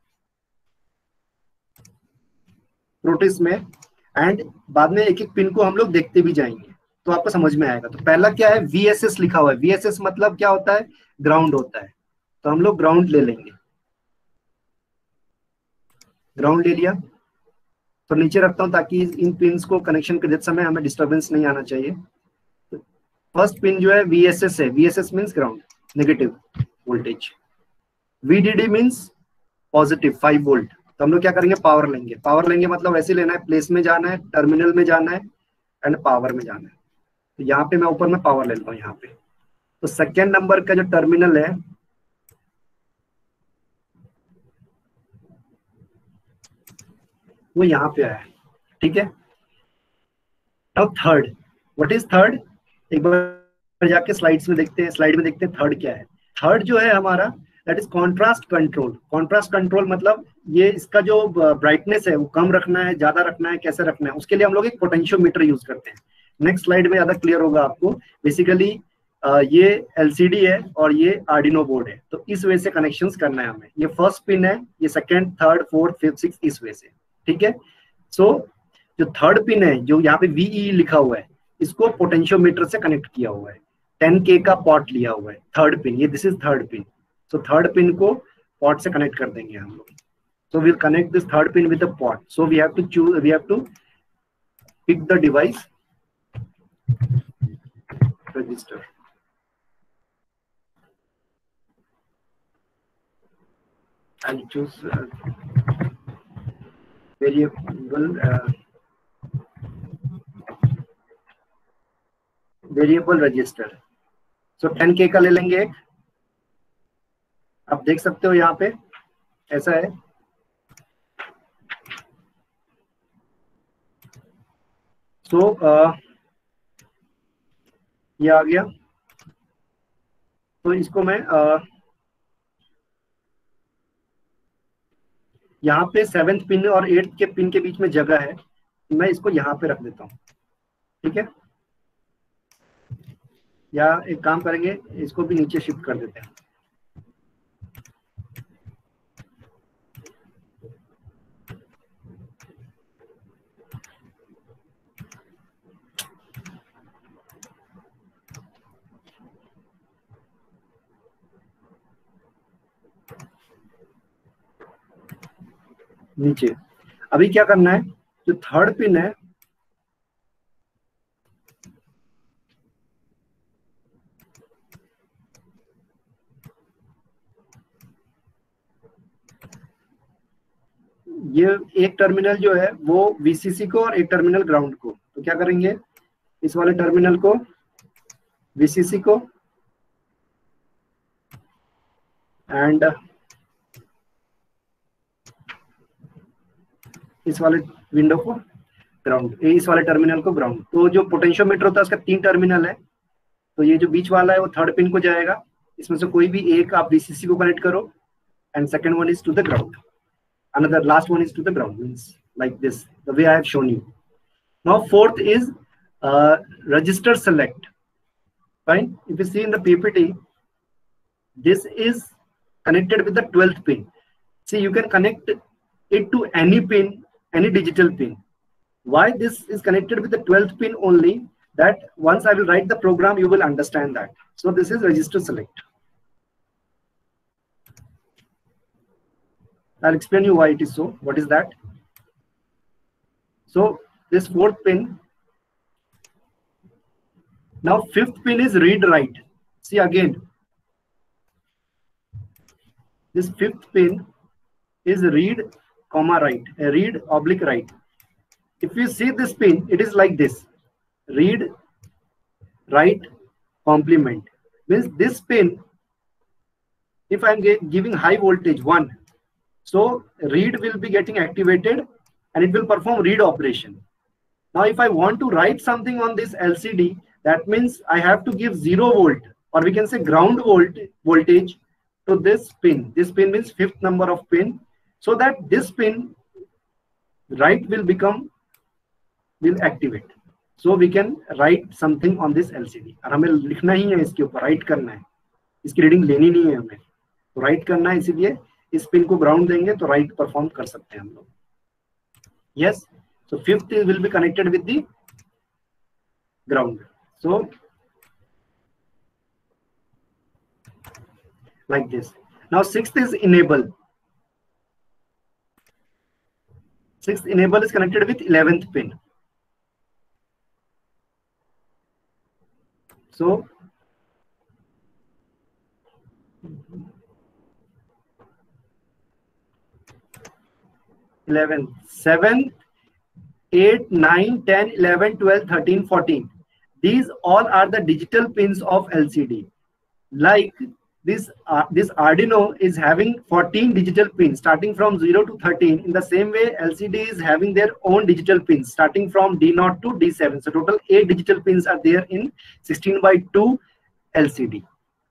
प्रोटिस में, एंड बाद में एक एक पिन को हम लोग देखते भी जाएंगे तो आपको समझ में आएगा। तो पहला क्या है, वीएसएस लिखा हुआ है। वीएसएस मतलब क्या होता है? ग्राउंड होता है। तो हम लोग ग्राउंड ले लेंगे, ग्राउंड ले लिया तो नीचे रखता हूं ताकि इन पिन्स को कनेक्शन करते समय हमें डिस्टरबेंस नहीं आना चाहिए। फर्स्ट पिन जो है V S S है, V S S means ground, negative voltage, V D D means positive five volt. तो हम लोग क्या करेंगे, पावर लेंगे। पावर लेंगे मतलब ऐसे लेना है, प्लेस में जाना है, टर्मिनल में जाना है एंड पावर में जाना है। तो यहाँ पे मैं ऊपर में पावर ले लेता हूँ यहाँ पे। तो सेकेंड नंबर का जो टर्मिनल है वो यहाँ पे आया, ठीक है। अब थर्ड, व्हाट इज थर्ड, एक बार जाके स्लाइड्स में देखते हैं, स्लाइड में देखते हैं थर्ड क्या है। थर्ड जो है हमारा that is contrast control. Contrast control मतलब ये इसका जो ब्राइटनेस है वो कम रखना है, ज्यादा रखना है, कैसे रखना है, उसके लिए हम लोग एक पोटेंशियोमीटर यूज करते हैं। नेक्स्ट स्लाइड में ज्यादा क्लियर होगा आपको। बेसिकली ये एलसीडी है और ये आर्डिनो बोर्ड है, तो इस वे से कनेक्शंस करना है हमें। ये फर्स्ट पिन है, ये second, third, fourth, fifth, six, इस वे से, ठीक है। सो so, जो थर्ड पिन है जो यहाँ पे वीई लिखा हुआ है, इसको पोटेंशियोमीटर से कनेक्ट किया हुआ है। टेन के का पॉट लिया हुआ है थर्ड पिन, ये this is third pin. So third pin को पॉट से कनेक्ट कर देंगे हम लोग। So we'll connect this third pin with the pot. So we have to choose, we have to pick the device register. I'll choose uh, variable uh, variable register. So ten K का ले लेंगे एक, आप देख सकते हो यहाँ पे ऐसा है। सो so, uh, ये आ गया। तो इसको मैं uh, यहाँ पे सेवेंथ पिन और एट्थ के पिन के बीच में जगह है, मैं इसको यहाँ पे रख देता हूँ, ठीक है। या एक काम करेंगे, इसको भी नीचे शिफ्ट कर देते हैं। नीचे अभी क्या करना है, जो थर्ड पिन है ये एक टर्मिनल जो है वो वीसीसी को और एक टर्मिनल ग्राउंड को। तो क्या करेंगे, इस वाले टर्मिनल को वीसीसी को एंड इस वाले विंडो को ग्राउंड, इस वाले टर्मिनल को ग्राउंड। तो जो पोटेंशियोमीटर होता है उसका तीन टर्मिनल है, तो ये जो बीच वाला है वो थर्ड पिन को जाएगा। इसमें से कोई भी एक आप वीसीसी को कनेक्ट करो and second one is to the ground, another last one is to the ground, means like this, the way I have shown you. Now fourth is uh, register select. Fine, if you see in the P P T, this is connected with the twelfth pin. See, you can connect it to any pin, any digital pin. Why this is connected with the twelfth pin only, that once I will write the program you will understand that. So this is register select. I'll explain you why it is so. What is that? So this fourth pin. Now fifth pin is read write. See again. This fifth pin is read comma write. Uh, read oblique write. If you see this pin, it is like this. Read, write, complement. Means this pin, if I am giving high voltage one, so read will be getting activated and it will perform read operation. Now if I want to write something on this L C D, that means I have to give zero volt, or we can say ground volt voltage to this pin. This pin means fifth number of pin, so that this pin write will become, will activate. So we can write something on this L C D. और हमें लिखना ही है इसके ऊपर, right करना है, इसकी reading लेनी नहीं है हमें, तो राइट करना है, इसीलिए इस पिन को ग्राउंड देंगे तो राइट परफॉर्म कर सकते हैं हम लोग। Yes, so fifth will be connected with the ground. So like this. Now sixth is enable. Sixth enable is connected with eleventh pin. So eleven, seven, eight, nine, ten, eleven, twelve, thirteen, fourteen. These all are the digital pins of L C D. Like this, uh, this Arduino is having fourteen digital pins starting from zero to thirteen. In the same way, L C D is having their own digital pins starting from D zero to D seven. So total eight digital pins are there in sixteen by two L C D.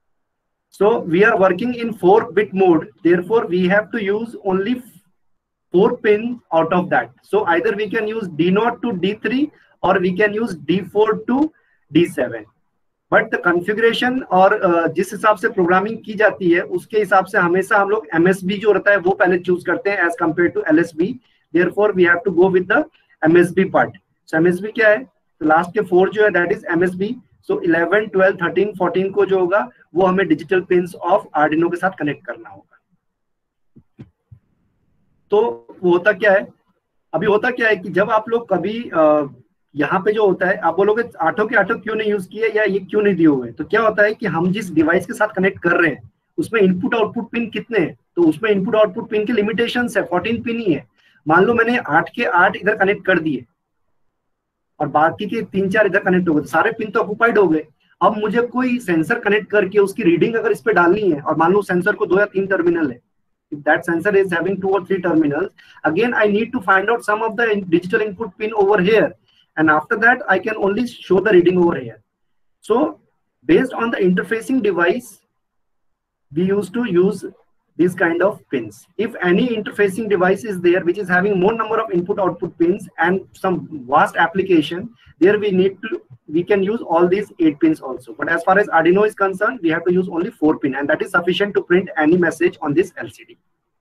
So we are working in four bit mode. Therefore, we have to use only four pins out of that. So either we can use D zero to D three or we can use D four to D seven. But the configuration और जिस हिसाब से programming की जाती है उसके हिसाब से हमेशा हम लोग एमएसबी जो रहता है वो पहले चूज करते हैं as compare to LSB. Therefore we have to go with the MSB part. So MSB क्या है? तो लास्ट के फोर जो है that is MSB. So eleven, twelve, thirteen, fourteen को जो होगा वो हमें डिजिटल पिंस ऑफ आर्डिनो के साथ कनेक्ट करना होगा. तो वो होता क्या है, अभी होता क्या है कि जब आप लोग कभी uh, यहाँ पे जो होता है आप बोलोगे आठों के आठों क्यों नहीं यूज किए या ये क्यों नहीं दिए हुए. तो क्या होता है कि हम जिस डिवाइस के साथ कनेक्ट कर रहे हैं उसमें इनपुट आउटपुट पिन कितने हैं, तो उसमें इनपुट आउटपुट पिन के लिमिटेशंस है, फोर्टीन पिन ही है. मान लो मैंने आठ के आठ इधर कनेक्ट कर दिए और बाकी के तीन चार इधर कनेक्ट हो गए, सारे पिन तो ऑक्युपाइड हो गए. अब मुझे कोई सेंसर कनेक्ट करके उसकी रीडिंग अगर इस पे डालनी है और मान लो सेंसर को दो या तीन टर्मिनल है, if that sensor is having two or three terminals, again I need to find out some of the digital input pin over here, and after that I can only show the reading over here. So based on the interfacing device we used to use these kind of pins. If any interfacing device is there which is having more number of input output pins and some vast application, there we need to we can use all these eight pins also. But as far as Arduino is concerned, we have to use only four pin, and that is sufficient to print any message on this L C D.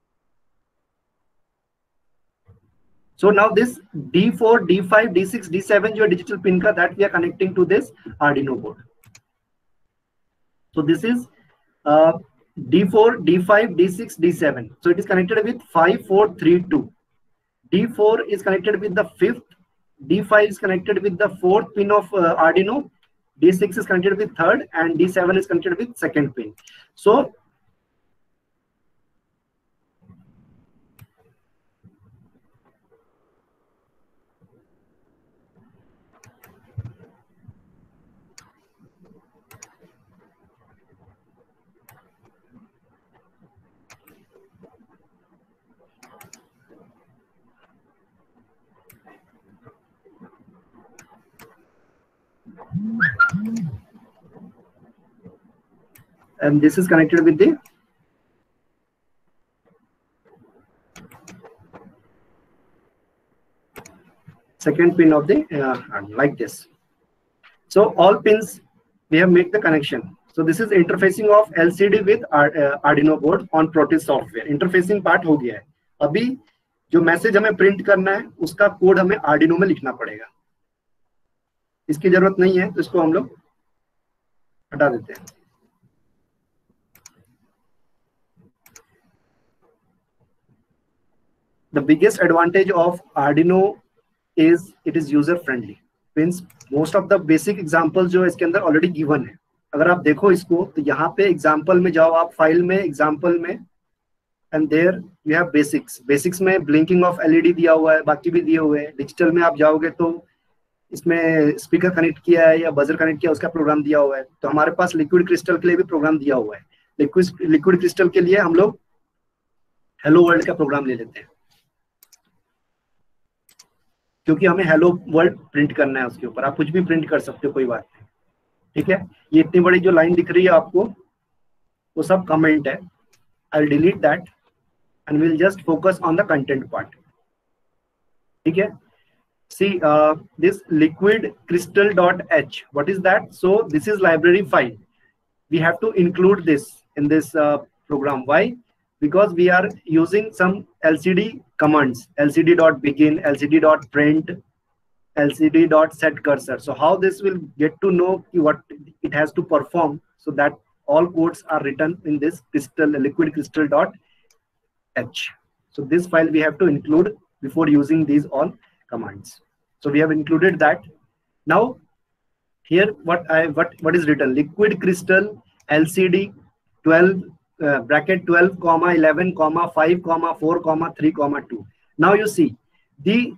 So now this D four, D five, D six, D seven your digital pin ka, that we are connecting to this Arduino board. So this is uh, D four, D five, D six, D seven. So it is connected with five, four, three, two. D four is connected with the fifth. D five is connected with the fourth pin of uh, Arduino. D six is connected with third, and D seven is connected with second pin. So and this is connected with the second pin of the uh, like this. So all pins we have made the connection. So this is interfacing of L C D with uh, Arduino board on Protis software. Interfacing part हो गया है. अभी जो message हमें print करना है उसका code हमें Arduino में लिखना पड़ेगा. इसकी जरूरत नहीं है तो इसको हम लोग हटा देते हैं. The biggest advantage of Arduino is it is user friendly. Means most of the basic examples जो इसके अंदर already given है. अगर आप देखो इसको तो यहाँ पे example में जाओ आप, फाइल में example में, and there you have basics. Basics में blinking of L E D दिया हुआ है, बाकी भी दिए हुए हैं. Digital में आप जाओगे तो इसमें स्पीकर कनेक्ट किया है या बजर कनेक्ट किया उसका प्रोग्राम दिया हुआ है. तो हमारे पास लिक्विड क्रिस्टल के लिए भी प्रोग्राम दिया हुआ है. लिक्विड लिक्विड क्रिस्टल के लिए हम लोग हेलो वर्ल्ड का प्रोग्राम ले लेते हैं क्योंकि हमें हेलो वर्ल्ड प्रिंट करना है उसके ऊपर. आप कुछ भी प्रिंट कर सकते हो, कोई बात नहीं. ठीक है, ये इतनी बड़ी जो लाइन दिख रही है आपको वो सब कमेंट है. I will delete that and will just focus on the content part. ठीक है. See uh, this liquid crystal dot h, what is that? So this is library file. We have to include this in this uh, program. Why? Because we are using some L C D commands, L C D dot begin, L C D dot print, L C D dot set cursor. So how this will get to know what it has to perform, so that all codes are written in this crystal liquid crystal dot h. So this file we have to include before using these all commands. So we have included that. Now here what I what what is written, liquid crystal L C D twelve uh, bracket twelve comma eleven comma five comma four comma three comma two. Now you see the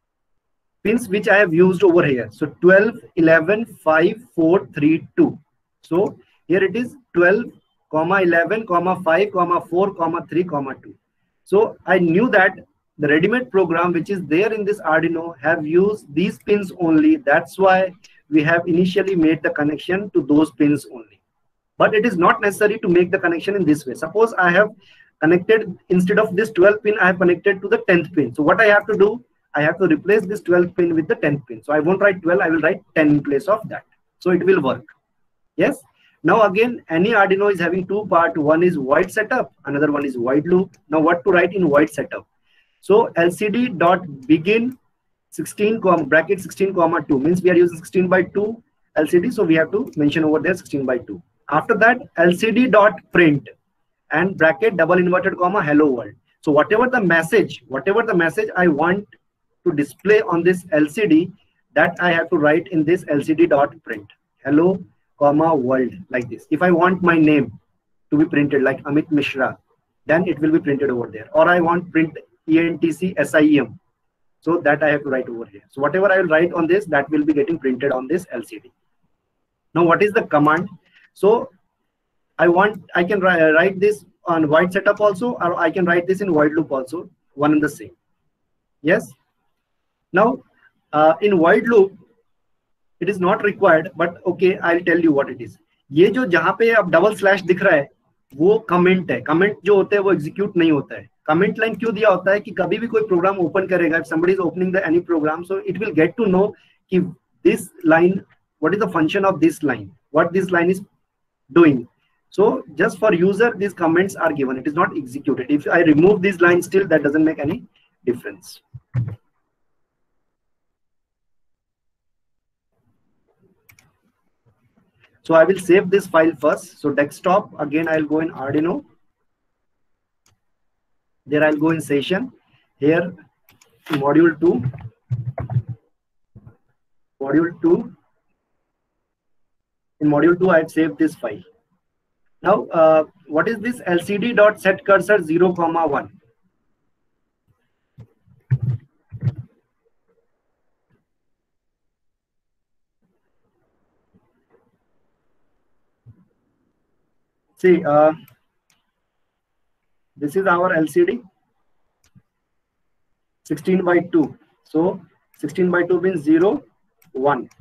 pins which I have used over here. So twelve, eleven, five, four, three, two. So here it is twelve comma eleven comma five comma four comma three comma two. So I knew that the ready-made program which is there in this Arduino have used these pins only. That's why we have initially made the connection to those pins only. But it is not necessary to make the connection in this way. Suppose I have connected, instead of this twelve pin, I have connected to the tenth pin. So what I have to do, I have to replace this twelve pin with the tenth pin. So I won't write twelve, I will write ten in place of that. So it will work. Yes. Now again, any Arduino is having two parts. One is void setup, another one is void loop. Now what to write in void setup? So L C D dot begin sixteen comma bracket sixteen comma two means we are using sixteen by two L C D. So we have to mention over there sixteen by two. After that, L C D dot print and bracket double inverted comma hello world. So whatever the message, whatever the message I want to display on this L C D, that I have to write in this L C D dot print hello comma world, like this. If I want my name to be printed like Amit Mishra, then it will be printed over there. Or I want print E N T C S I E M, so that I have to write over here. So whatever I will write on this, that will be getting printed on this L C D. Now what is the command? So I want, I can write this on void setup also, or I can write this in void loop also, one and the same. Yes. Now uh, in void loop it is not required, but okay, I'll tell you what it is. ये जो जहाँ पे अब double slash दिख रहा है वो comment है. कमेंट जो होते हैं वो एग्जीक्यूट नहीं होता है. कमेंट लाइन क्यों दिया होता है कि कभी भी कोई प्रोग्राम ओपन करेगा, if somebody is opening the any program, so it will get to know कि this line, what is the function of this line, what this line is doing. So just for user, these comments are given. It is not executed. If I remove this line, still that doesn't make any difference. So I will save this file first. So desktop, again, I'll go in Arduino. There I'll go in session. Here, module two. Module two. In module two, I've saved this file. Now, uh, what is this L C D dot set cursor zero comma one? See, uh, this is our L C D, sixteen by two. So sixteen by two means zero, one.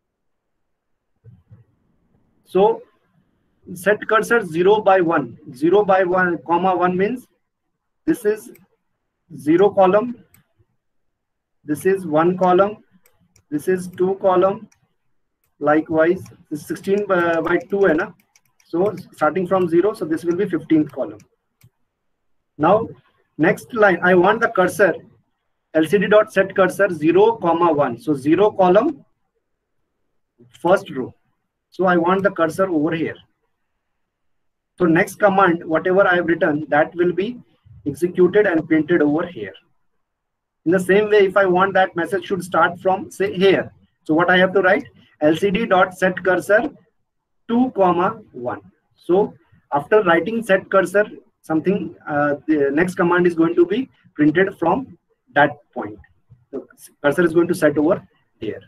So set cursor zero by one. zero by one, comma one means this is zero column, this is one column, this is two column. Likewise, this sixteen by, by two, hai na? So starting from zero, so this will be fifteenth column. Now next line, I want the cursor L C D dot set cursor zero comma one. So zero column, first row. So I want the cursor over here. So next command, whatever I have written, that will be executed and printed over here. In the same way, if I want that message should start from say here. So what I have to write, L C D dot set cursor two comma one. So after writing set cursor, something uh, the next command is going to be printed from that point. The cursor is going to set over here.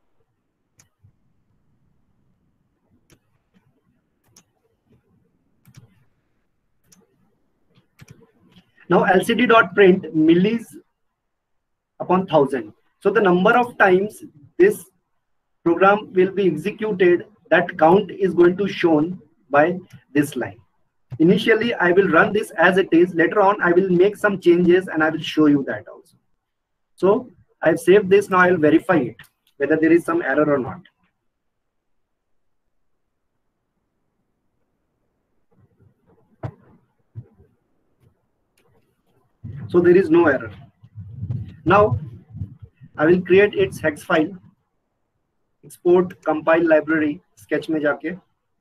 Now L C D dot print millis upon thousand. So the number of times this program will be executed, that count is going to shown by this line. Initially, I will run this as it is. Later on, I will make some changes and I will show you that also. So I've saved this. Now I will verify it, whether there is some error or not. So there is no error. Now I will create its hex file. Export compile library sketch में जाके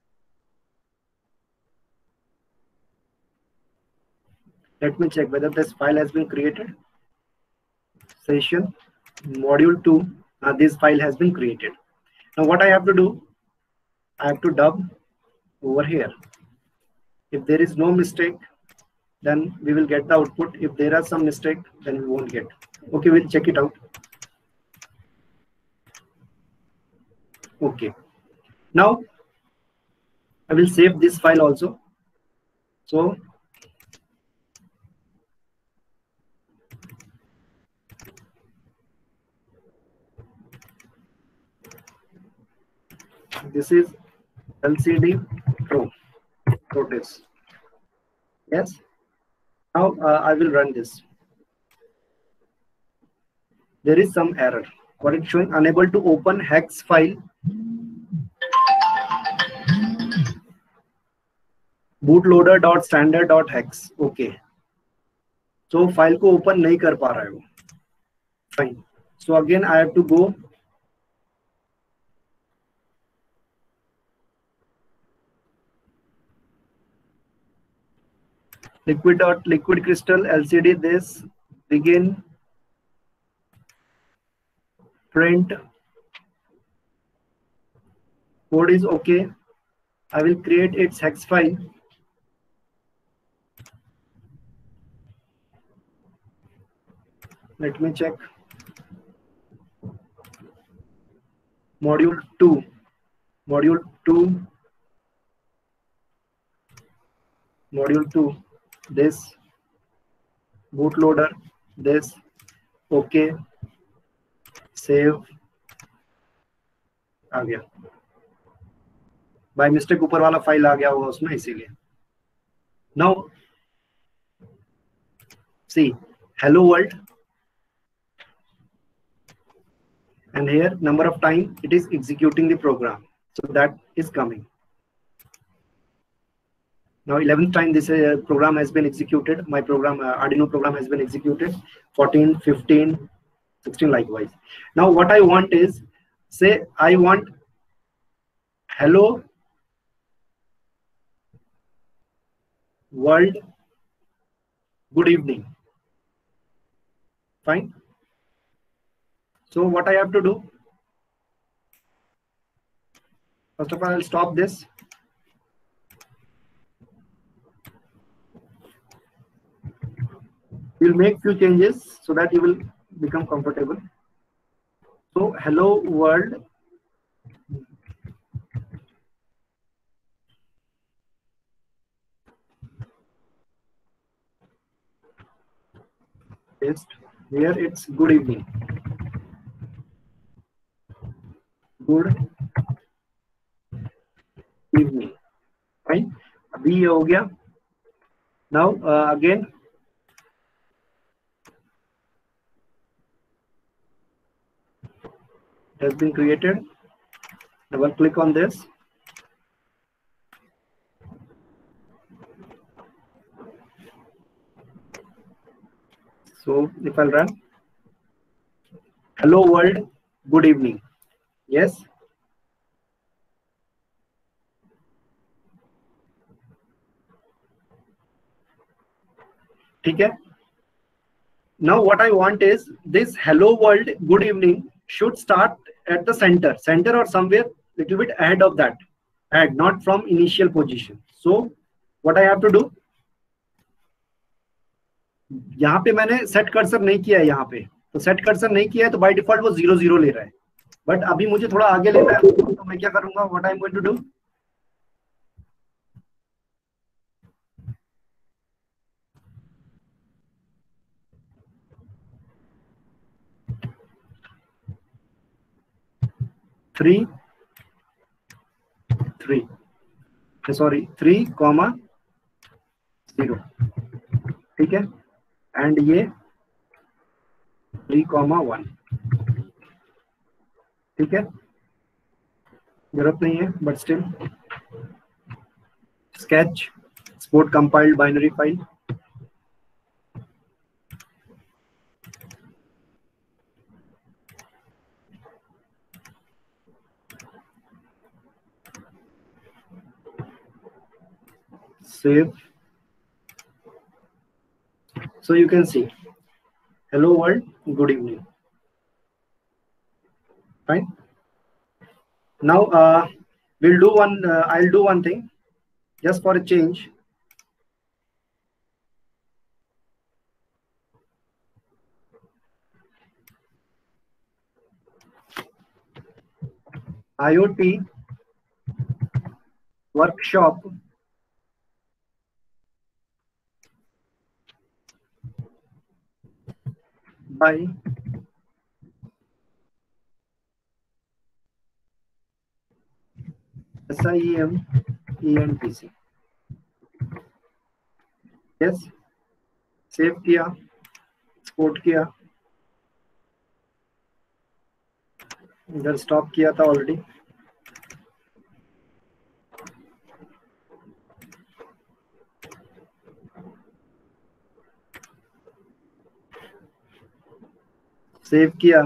let me check whether this file has been created. Session module two, uh, this file has been created. Now what I have to do, I have to dub over here. If there is no mistake, then we will get the output. If there are some mistake, then we won't get. Okay, we'll check it out. Okay. Now I will save this file also. So this is L C D Pro Proteus. Yes. Now uh, I will run this. There is some error. What it's showing, unable to open hex file. bootloader.standard.hex. Okay. So file को open नहीं कर पा रहा है वो. Fine. So again I have to go. Liquid dot liquid crystal L C D this begin print code is okay. I will create its hex file. Let me check. Module two. Module two. Module two. This. Bootloader. This. Okay. Save. आ गया. By mistake ऊपर वाला file आ गया होगा उसमें इसीलिए. Now see hello world. And here number of time it is executing the program, so that is coming. Now eleventh time this uh, program has been executed. My program uh, Arduino program has been executed. fourteen, fifteen, sixteen likewise. Now what I want is, say I want hello world, good evening. Fine. So what I have to do, first of all, I'll stop this. We'll make few changes so that you will become comfortable. So hello world. Paste. Here it's good evening. Good evening. Fine. अभी ये हो गया. Now uh, again it has been created. Double click on this. So if I'll run, hello world, good evening. Yes. Okay. Now what I want is this hello world, good evening should start at the center, center or somewhere little bit ahead of that, ahead, not from initial position. So what I have to do, यहाँ पे मैंने set cursor नहीं किया है, यहाँ पे तो set cursor नहीं किया है तो बाय डिफॉल्ट वो जीरो जीरो ले रहा है. बट अभी मुझे थोड़ा आगे लेना है तो मैं क्या करूंगा, what I am going to do, three three sorry three comma zero. ठीक है. एंड ये थ्री कॉमा वन. ठीक है. जरूरत नहीं है but still sketch export compiled binary file. Save. So you can see hello world, good evening. Fine. Now uh, we'll do one. Uh, I'll do one thing, just for a change. IoT workshop by SIEM E N T C. Yes, save किया, export किया, इधर stop किया था already. Save किया.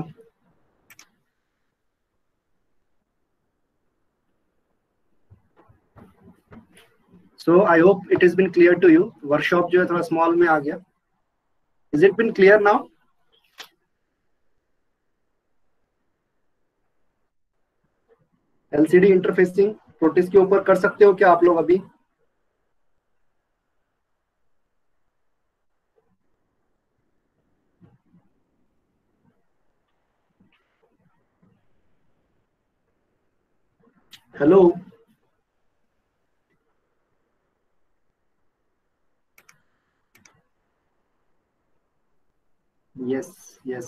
So I hope it has been clear to you. Workshop जो है थोड़ा small में आ गया. Is it been clear now? L C D interfacing Proteus के ऊपर कर सकते हो क्या आप लोग अभी? Hello, yes, yes.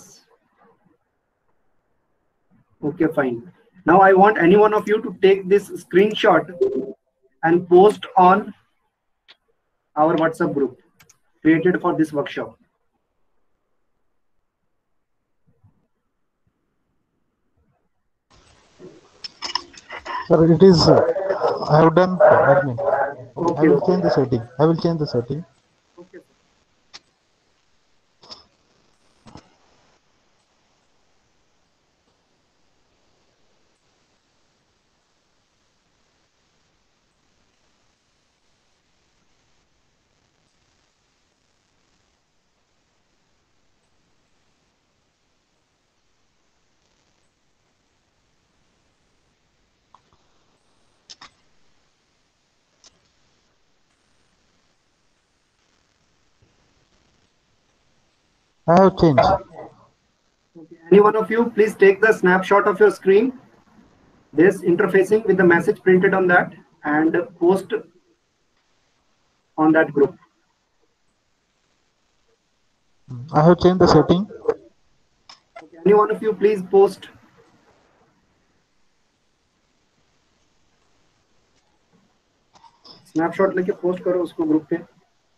Okay, fine. Now I want any one of you to take this screenshot and post on our WhatsApp group created for this workshop. Sir, it is. Uh, I have done admin. Okay. I will change the setting. I will change the setting. Okay. I have changed. Okay. Any one of you, please take the snapshot of your screen, this interfacing with the message printed on that, and post on that group. I have changed the setting. Okay. Any one of you, please post. Snapshot लेके post करो उसको group पे.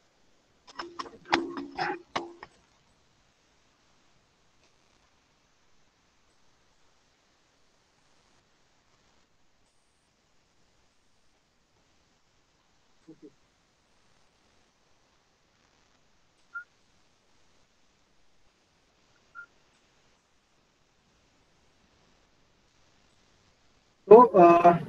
So uh,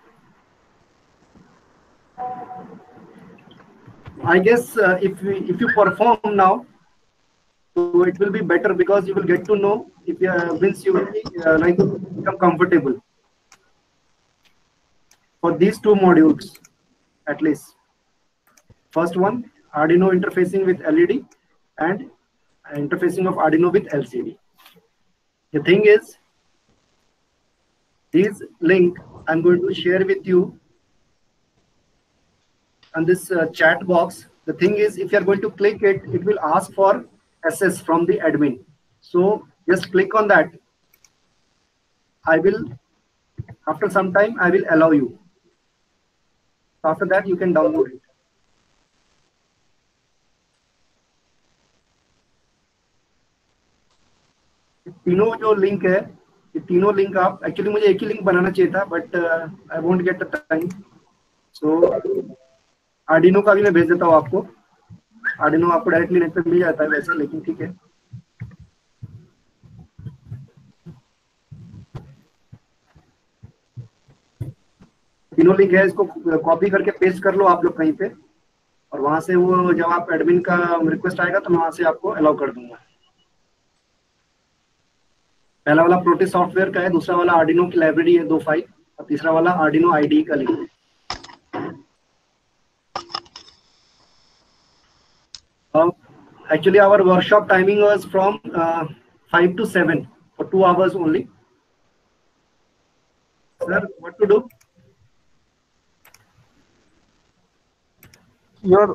I guess uh, if we, if you perform now, so it will be better because you will get to know if you uh, means you will be uh, like become comfortable for these two modules at least. First one, Arduino interfacing with L E D and interfacing of Arduino with L C D. The thing is, this link I'm going to share with you on this uh, chat box. The thing is, if you are going to click it, it will ask for access from the admin. So just click on that. I will, after some time, I will allow you. After that, you can download it. तीनों जो link है, ये तीनों link आप actually मुझे एक ही link बनाना चाहिए था, but I won't get the time. So Arduino का भी मैं भेज देता हूँ आपको. आर्डिनो आपको डायरेक्टली नेट पे मिल जाता है वैसे, लेकिन ठीक है. तीनों लिंक है, इसको कॉपी करके पेस्ट कर लो आप लोग कहीं पे, और वहां से वो जब आप एडमिन का रिक्वेस्ट आएगा तो मैं वहां से आपको अलाउ कर दूंगा. पहला वाला प्रोटिस सॉफ्टवेयर का है, दूसरा वाला आर्डिनो की लाइब्रेरी है, दो फाइल, और और तीसरा वाला आर्डिनो आईडी का link. Uh, actually, our workshop timing was from uh, five to seven for two hours only. Sir, what to do? Your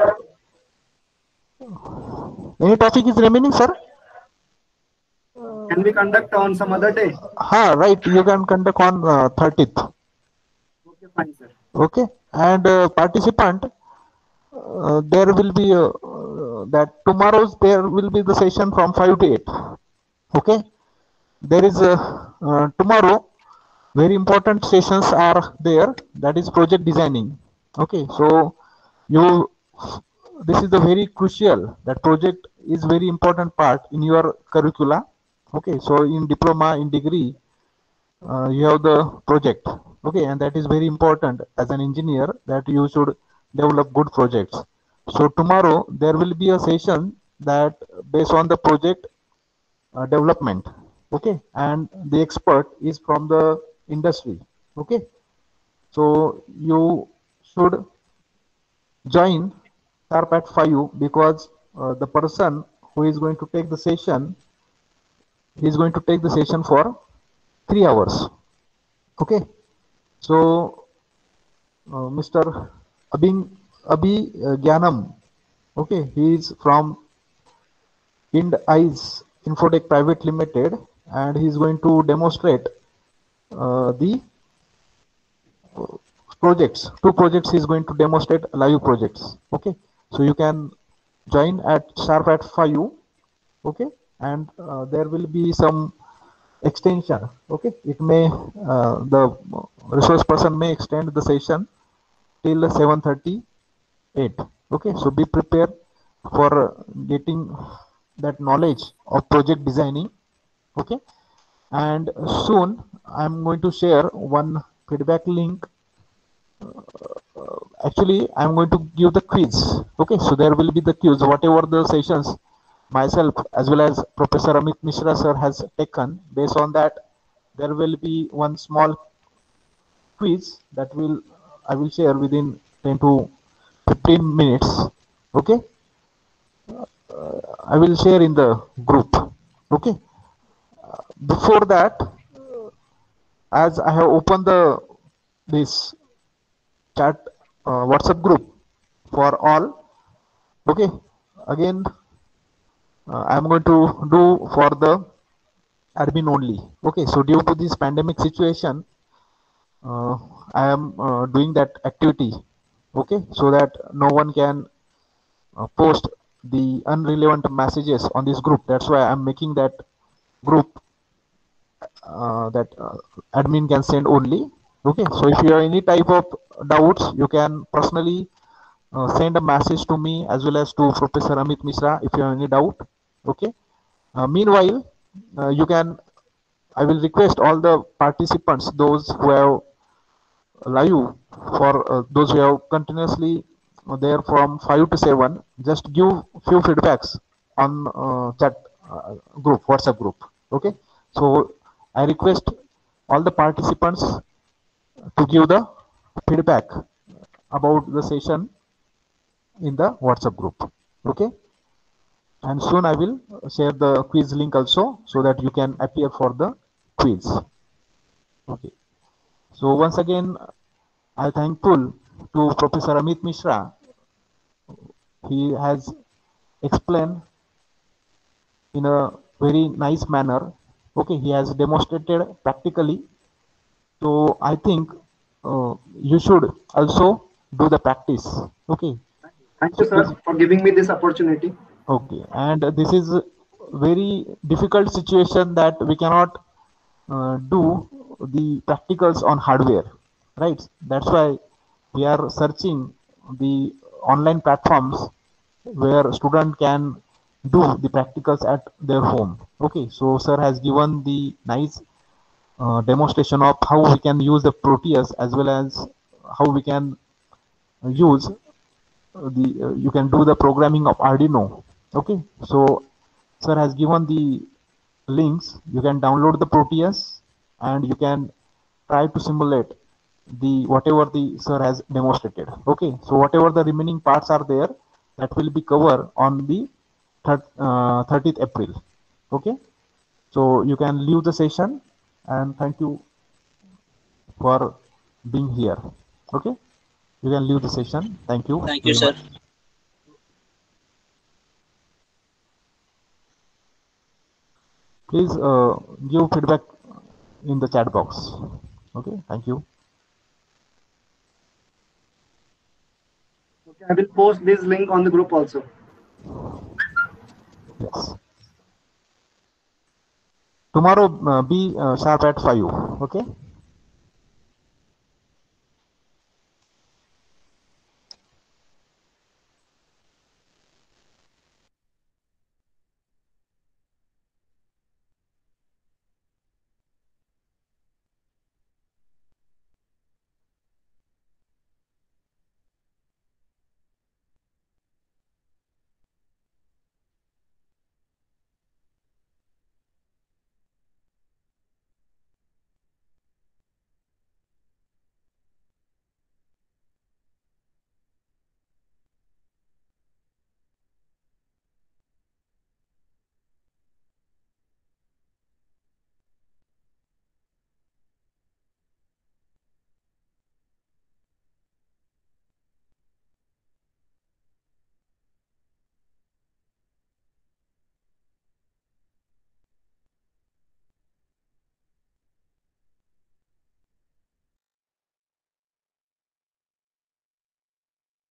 any topic is remaining, sir? Can we conduct on some other day? Ha, right. You can conduct on uh, thirtieth. Okay, fine, sir. Okay, and uh, participant, uh, there will be uh, uh, that tomorrow's there will be the session from five to eight. Okay, there is a uh, tomorrow very important sessions are there, that is project designing. Okay, so you this is the very crucial, that project is very important part in your curricula. Okay, so in diploma, in degree, uh, you have the project. Okay, and that is very important as an engineer, that you should develop good projects. So tomorrow there will be a session that based on the project uh, development. Okay, and the expert is from the industry. Okay, so you should join sharp at five, because uh, the person who is going to take the session, he is going to take the session for three hours. Okay, so uh, Mister Abhi Abhi uh, Gyanam, okay, he is from Ind Eyes Infotech Private Limited, and he is going to demonstrate uh, the projects. Two projects he is going to demonstrate, live projects. Okay, so you can join at sharp at five. Okay, and uh, there will be some extension. Okay, it may uh, the resource person may extend the session till seven thirty-eight. Okay, so be prepared for getting that knowledge of project designing. Okay, and soon I'm going to share one feedback link. Uh, actually, I'm going to give the quiz. Okay, so there will be the quiz, whatever the sessions myself as well as Professor Amit Mishra sir has taken. Based on that, there will be one small quiz that will I will share within ten to fifteen minutes. Okay, uh, I will share in the group. Okay, uh, before that, as I have opened the this chat uh, WhatsApp group for all. Okay, again uh, I am going to do for the admin only. Okay, so due to this pandemic situation, uh, I am uh, doing that activity. Okay, so that no one can uh, post the unrelevant messages on this group. That's why I'm making that group uh, that uh, admin can send only. Okay, so if you have any type of doubts, you can personally uh, send a message to me as well as to Professor Amit Mishra if you have any doubt. Okay, uh, meanwhile, uh, you can I will request all the participants, those who have live, for uh, those who have continuously there from five to seven, just give few feedbacks on uh, chat uh, group, WhatsApp group. Okay, so I request all the participants to give the feedback about the session in the WhatsApp group. Okay, and soon I will share the quiz link also, so that you can appear for the quiz. Okay, so once again I am thankful to Professor Amit Mishra. He has explained in a very nice manner. Okay, he has demonstrated practically. So I think uh, you should also do the practice. Okay. Thank you, sir, for giving me this opportunity. Okay, and this is a very difficult situation that we cannot uh, do the practicals on hardware, right? That's why we are searching the online platforms where student can do the practicals at their home. Okay, so sir has given the nice uh, demonstration of how we can use the Proteus, as well as how we can use the uh, you can do the programming of Arduino. Okay, so sir has given the links. You can download the Proteus and you can try to simulate the whatever the sir has demonstrated. Okay, so whatever the remaining parts are there, that will be covered on the uh, thirtieth April. Okay, so you can leave the session, and thank you for being here. Okay, you can leave the session. Thank you Thank you, very sir. much. Please uh, give feedback in the chat box. Okay, thank you. Okay, I will post this link on the group also. Yes. Tomorrow uh, be uh, sharp at five. Okay.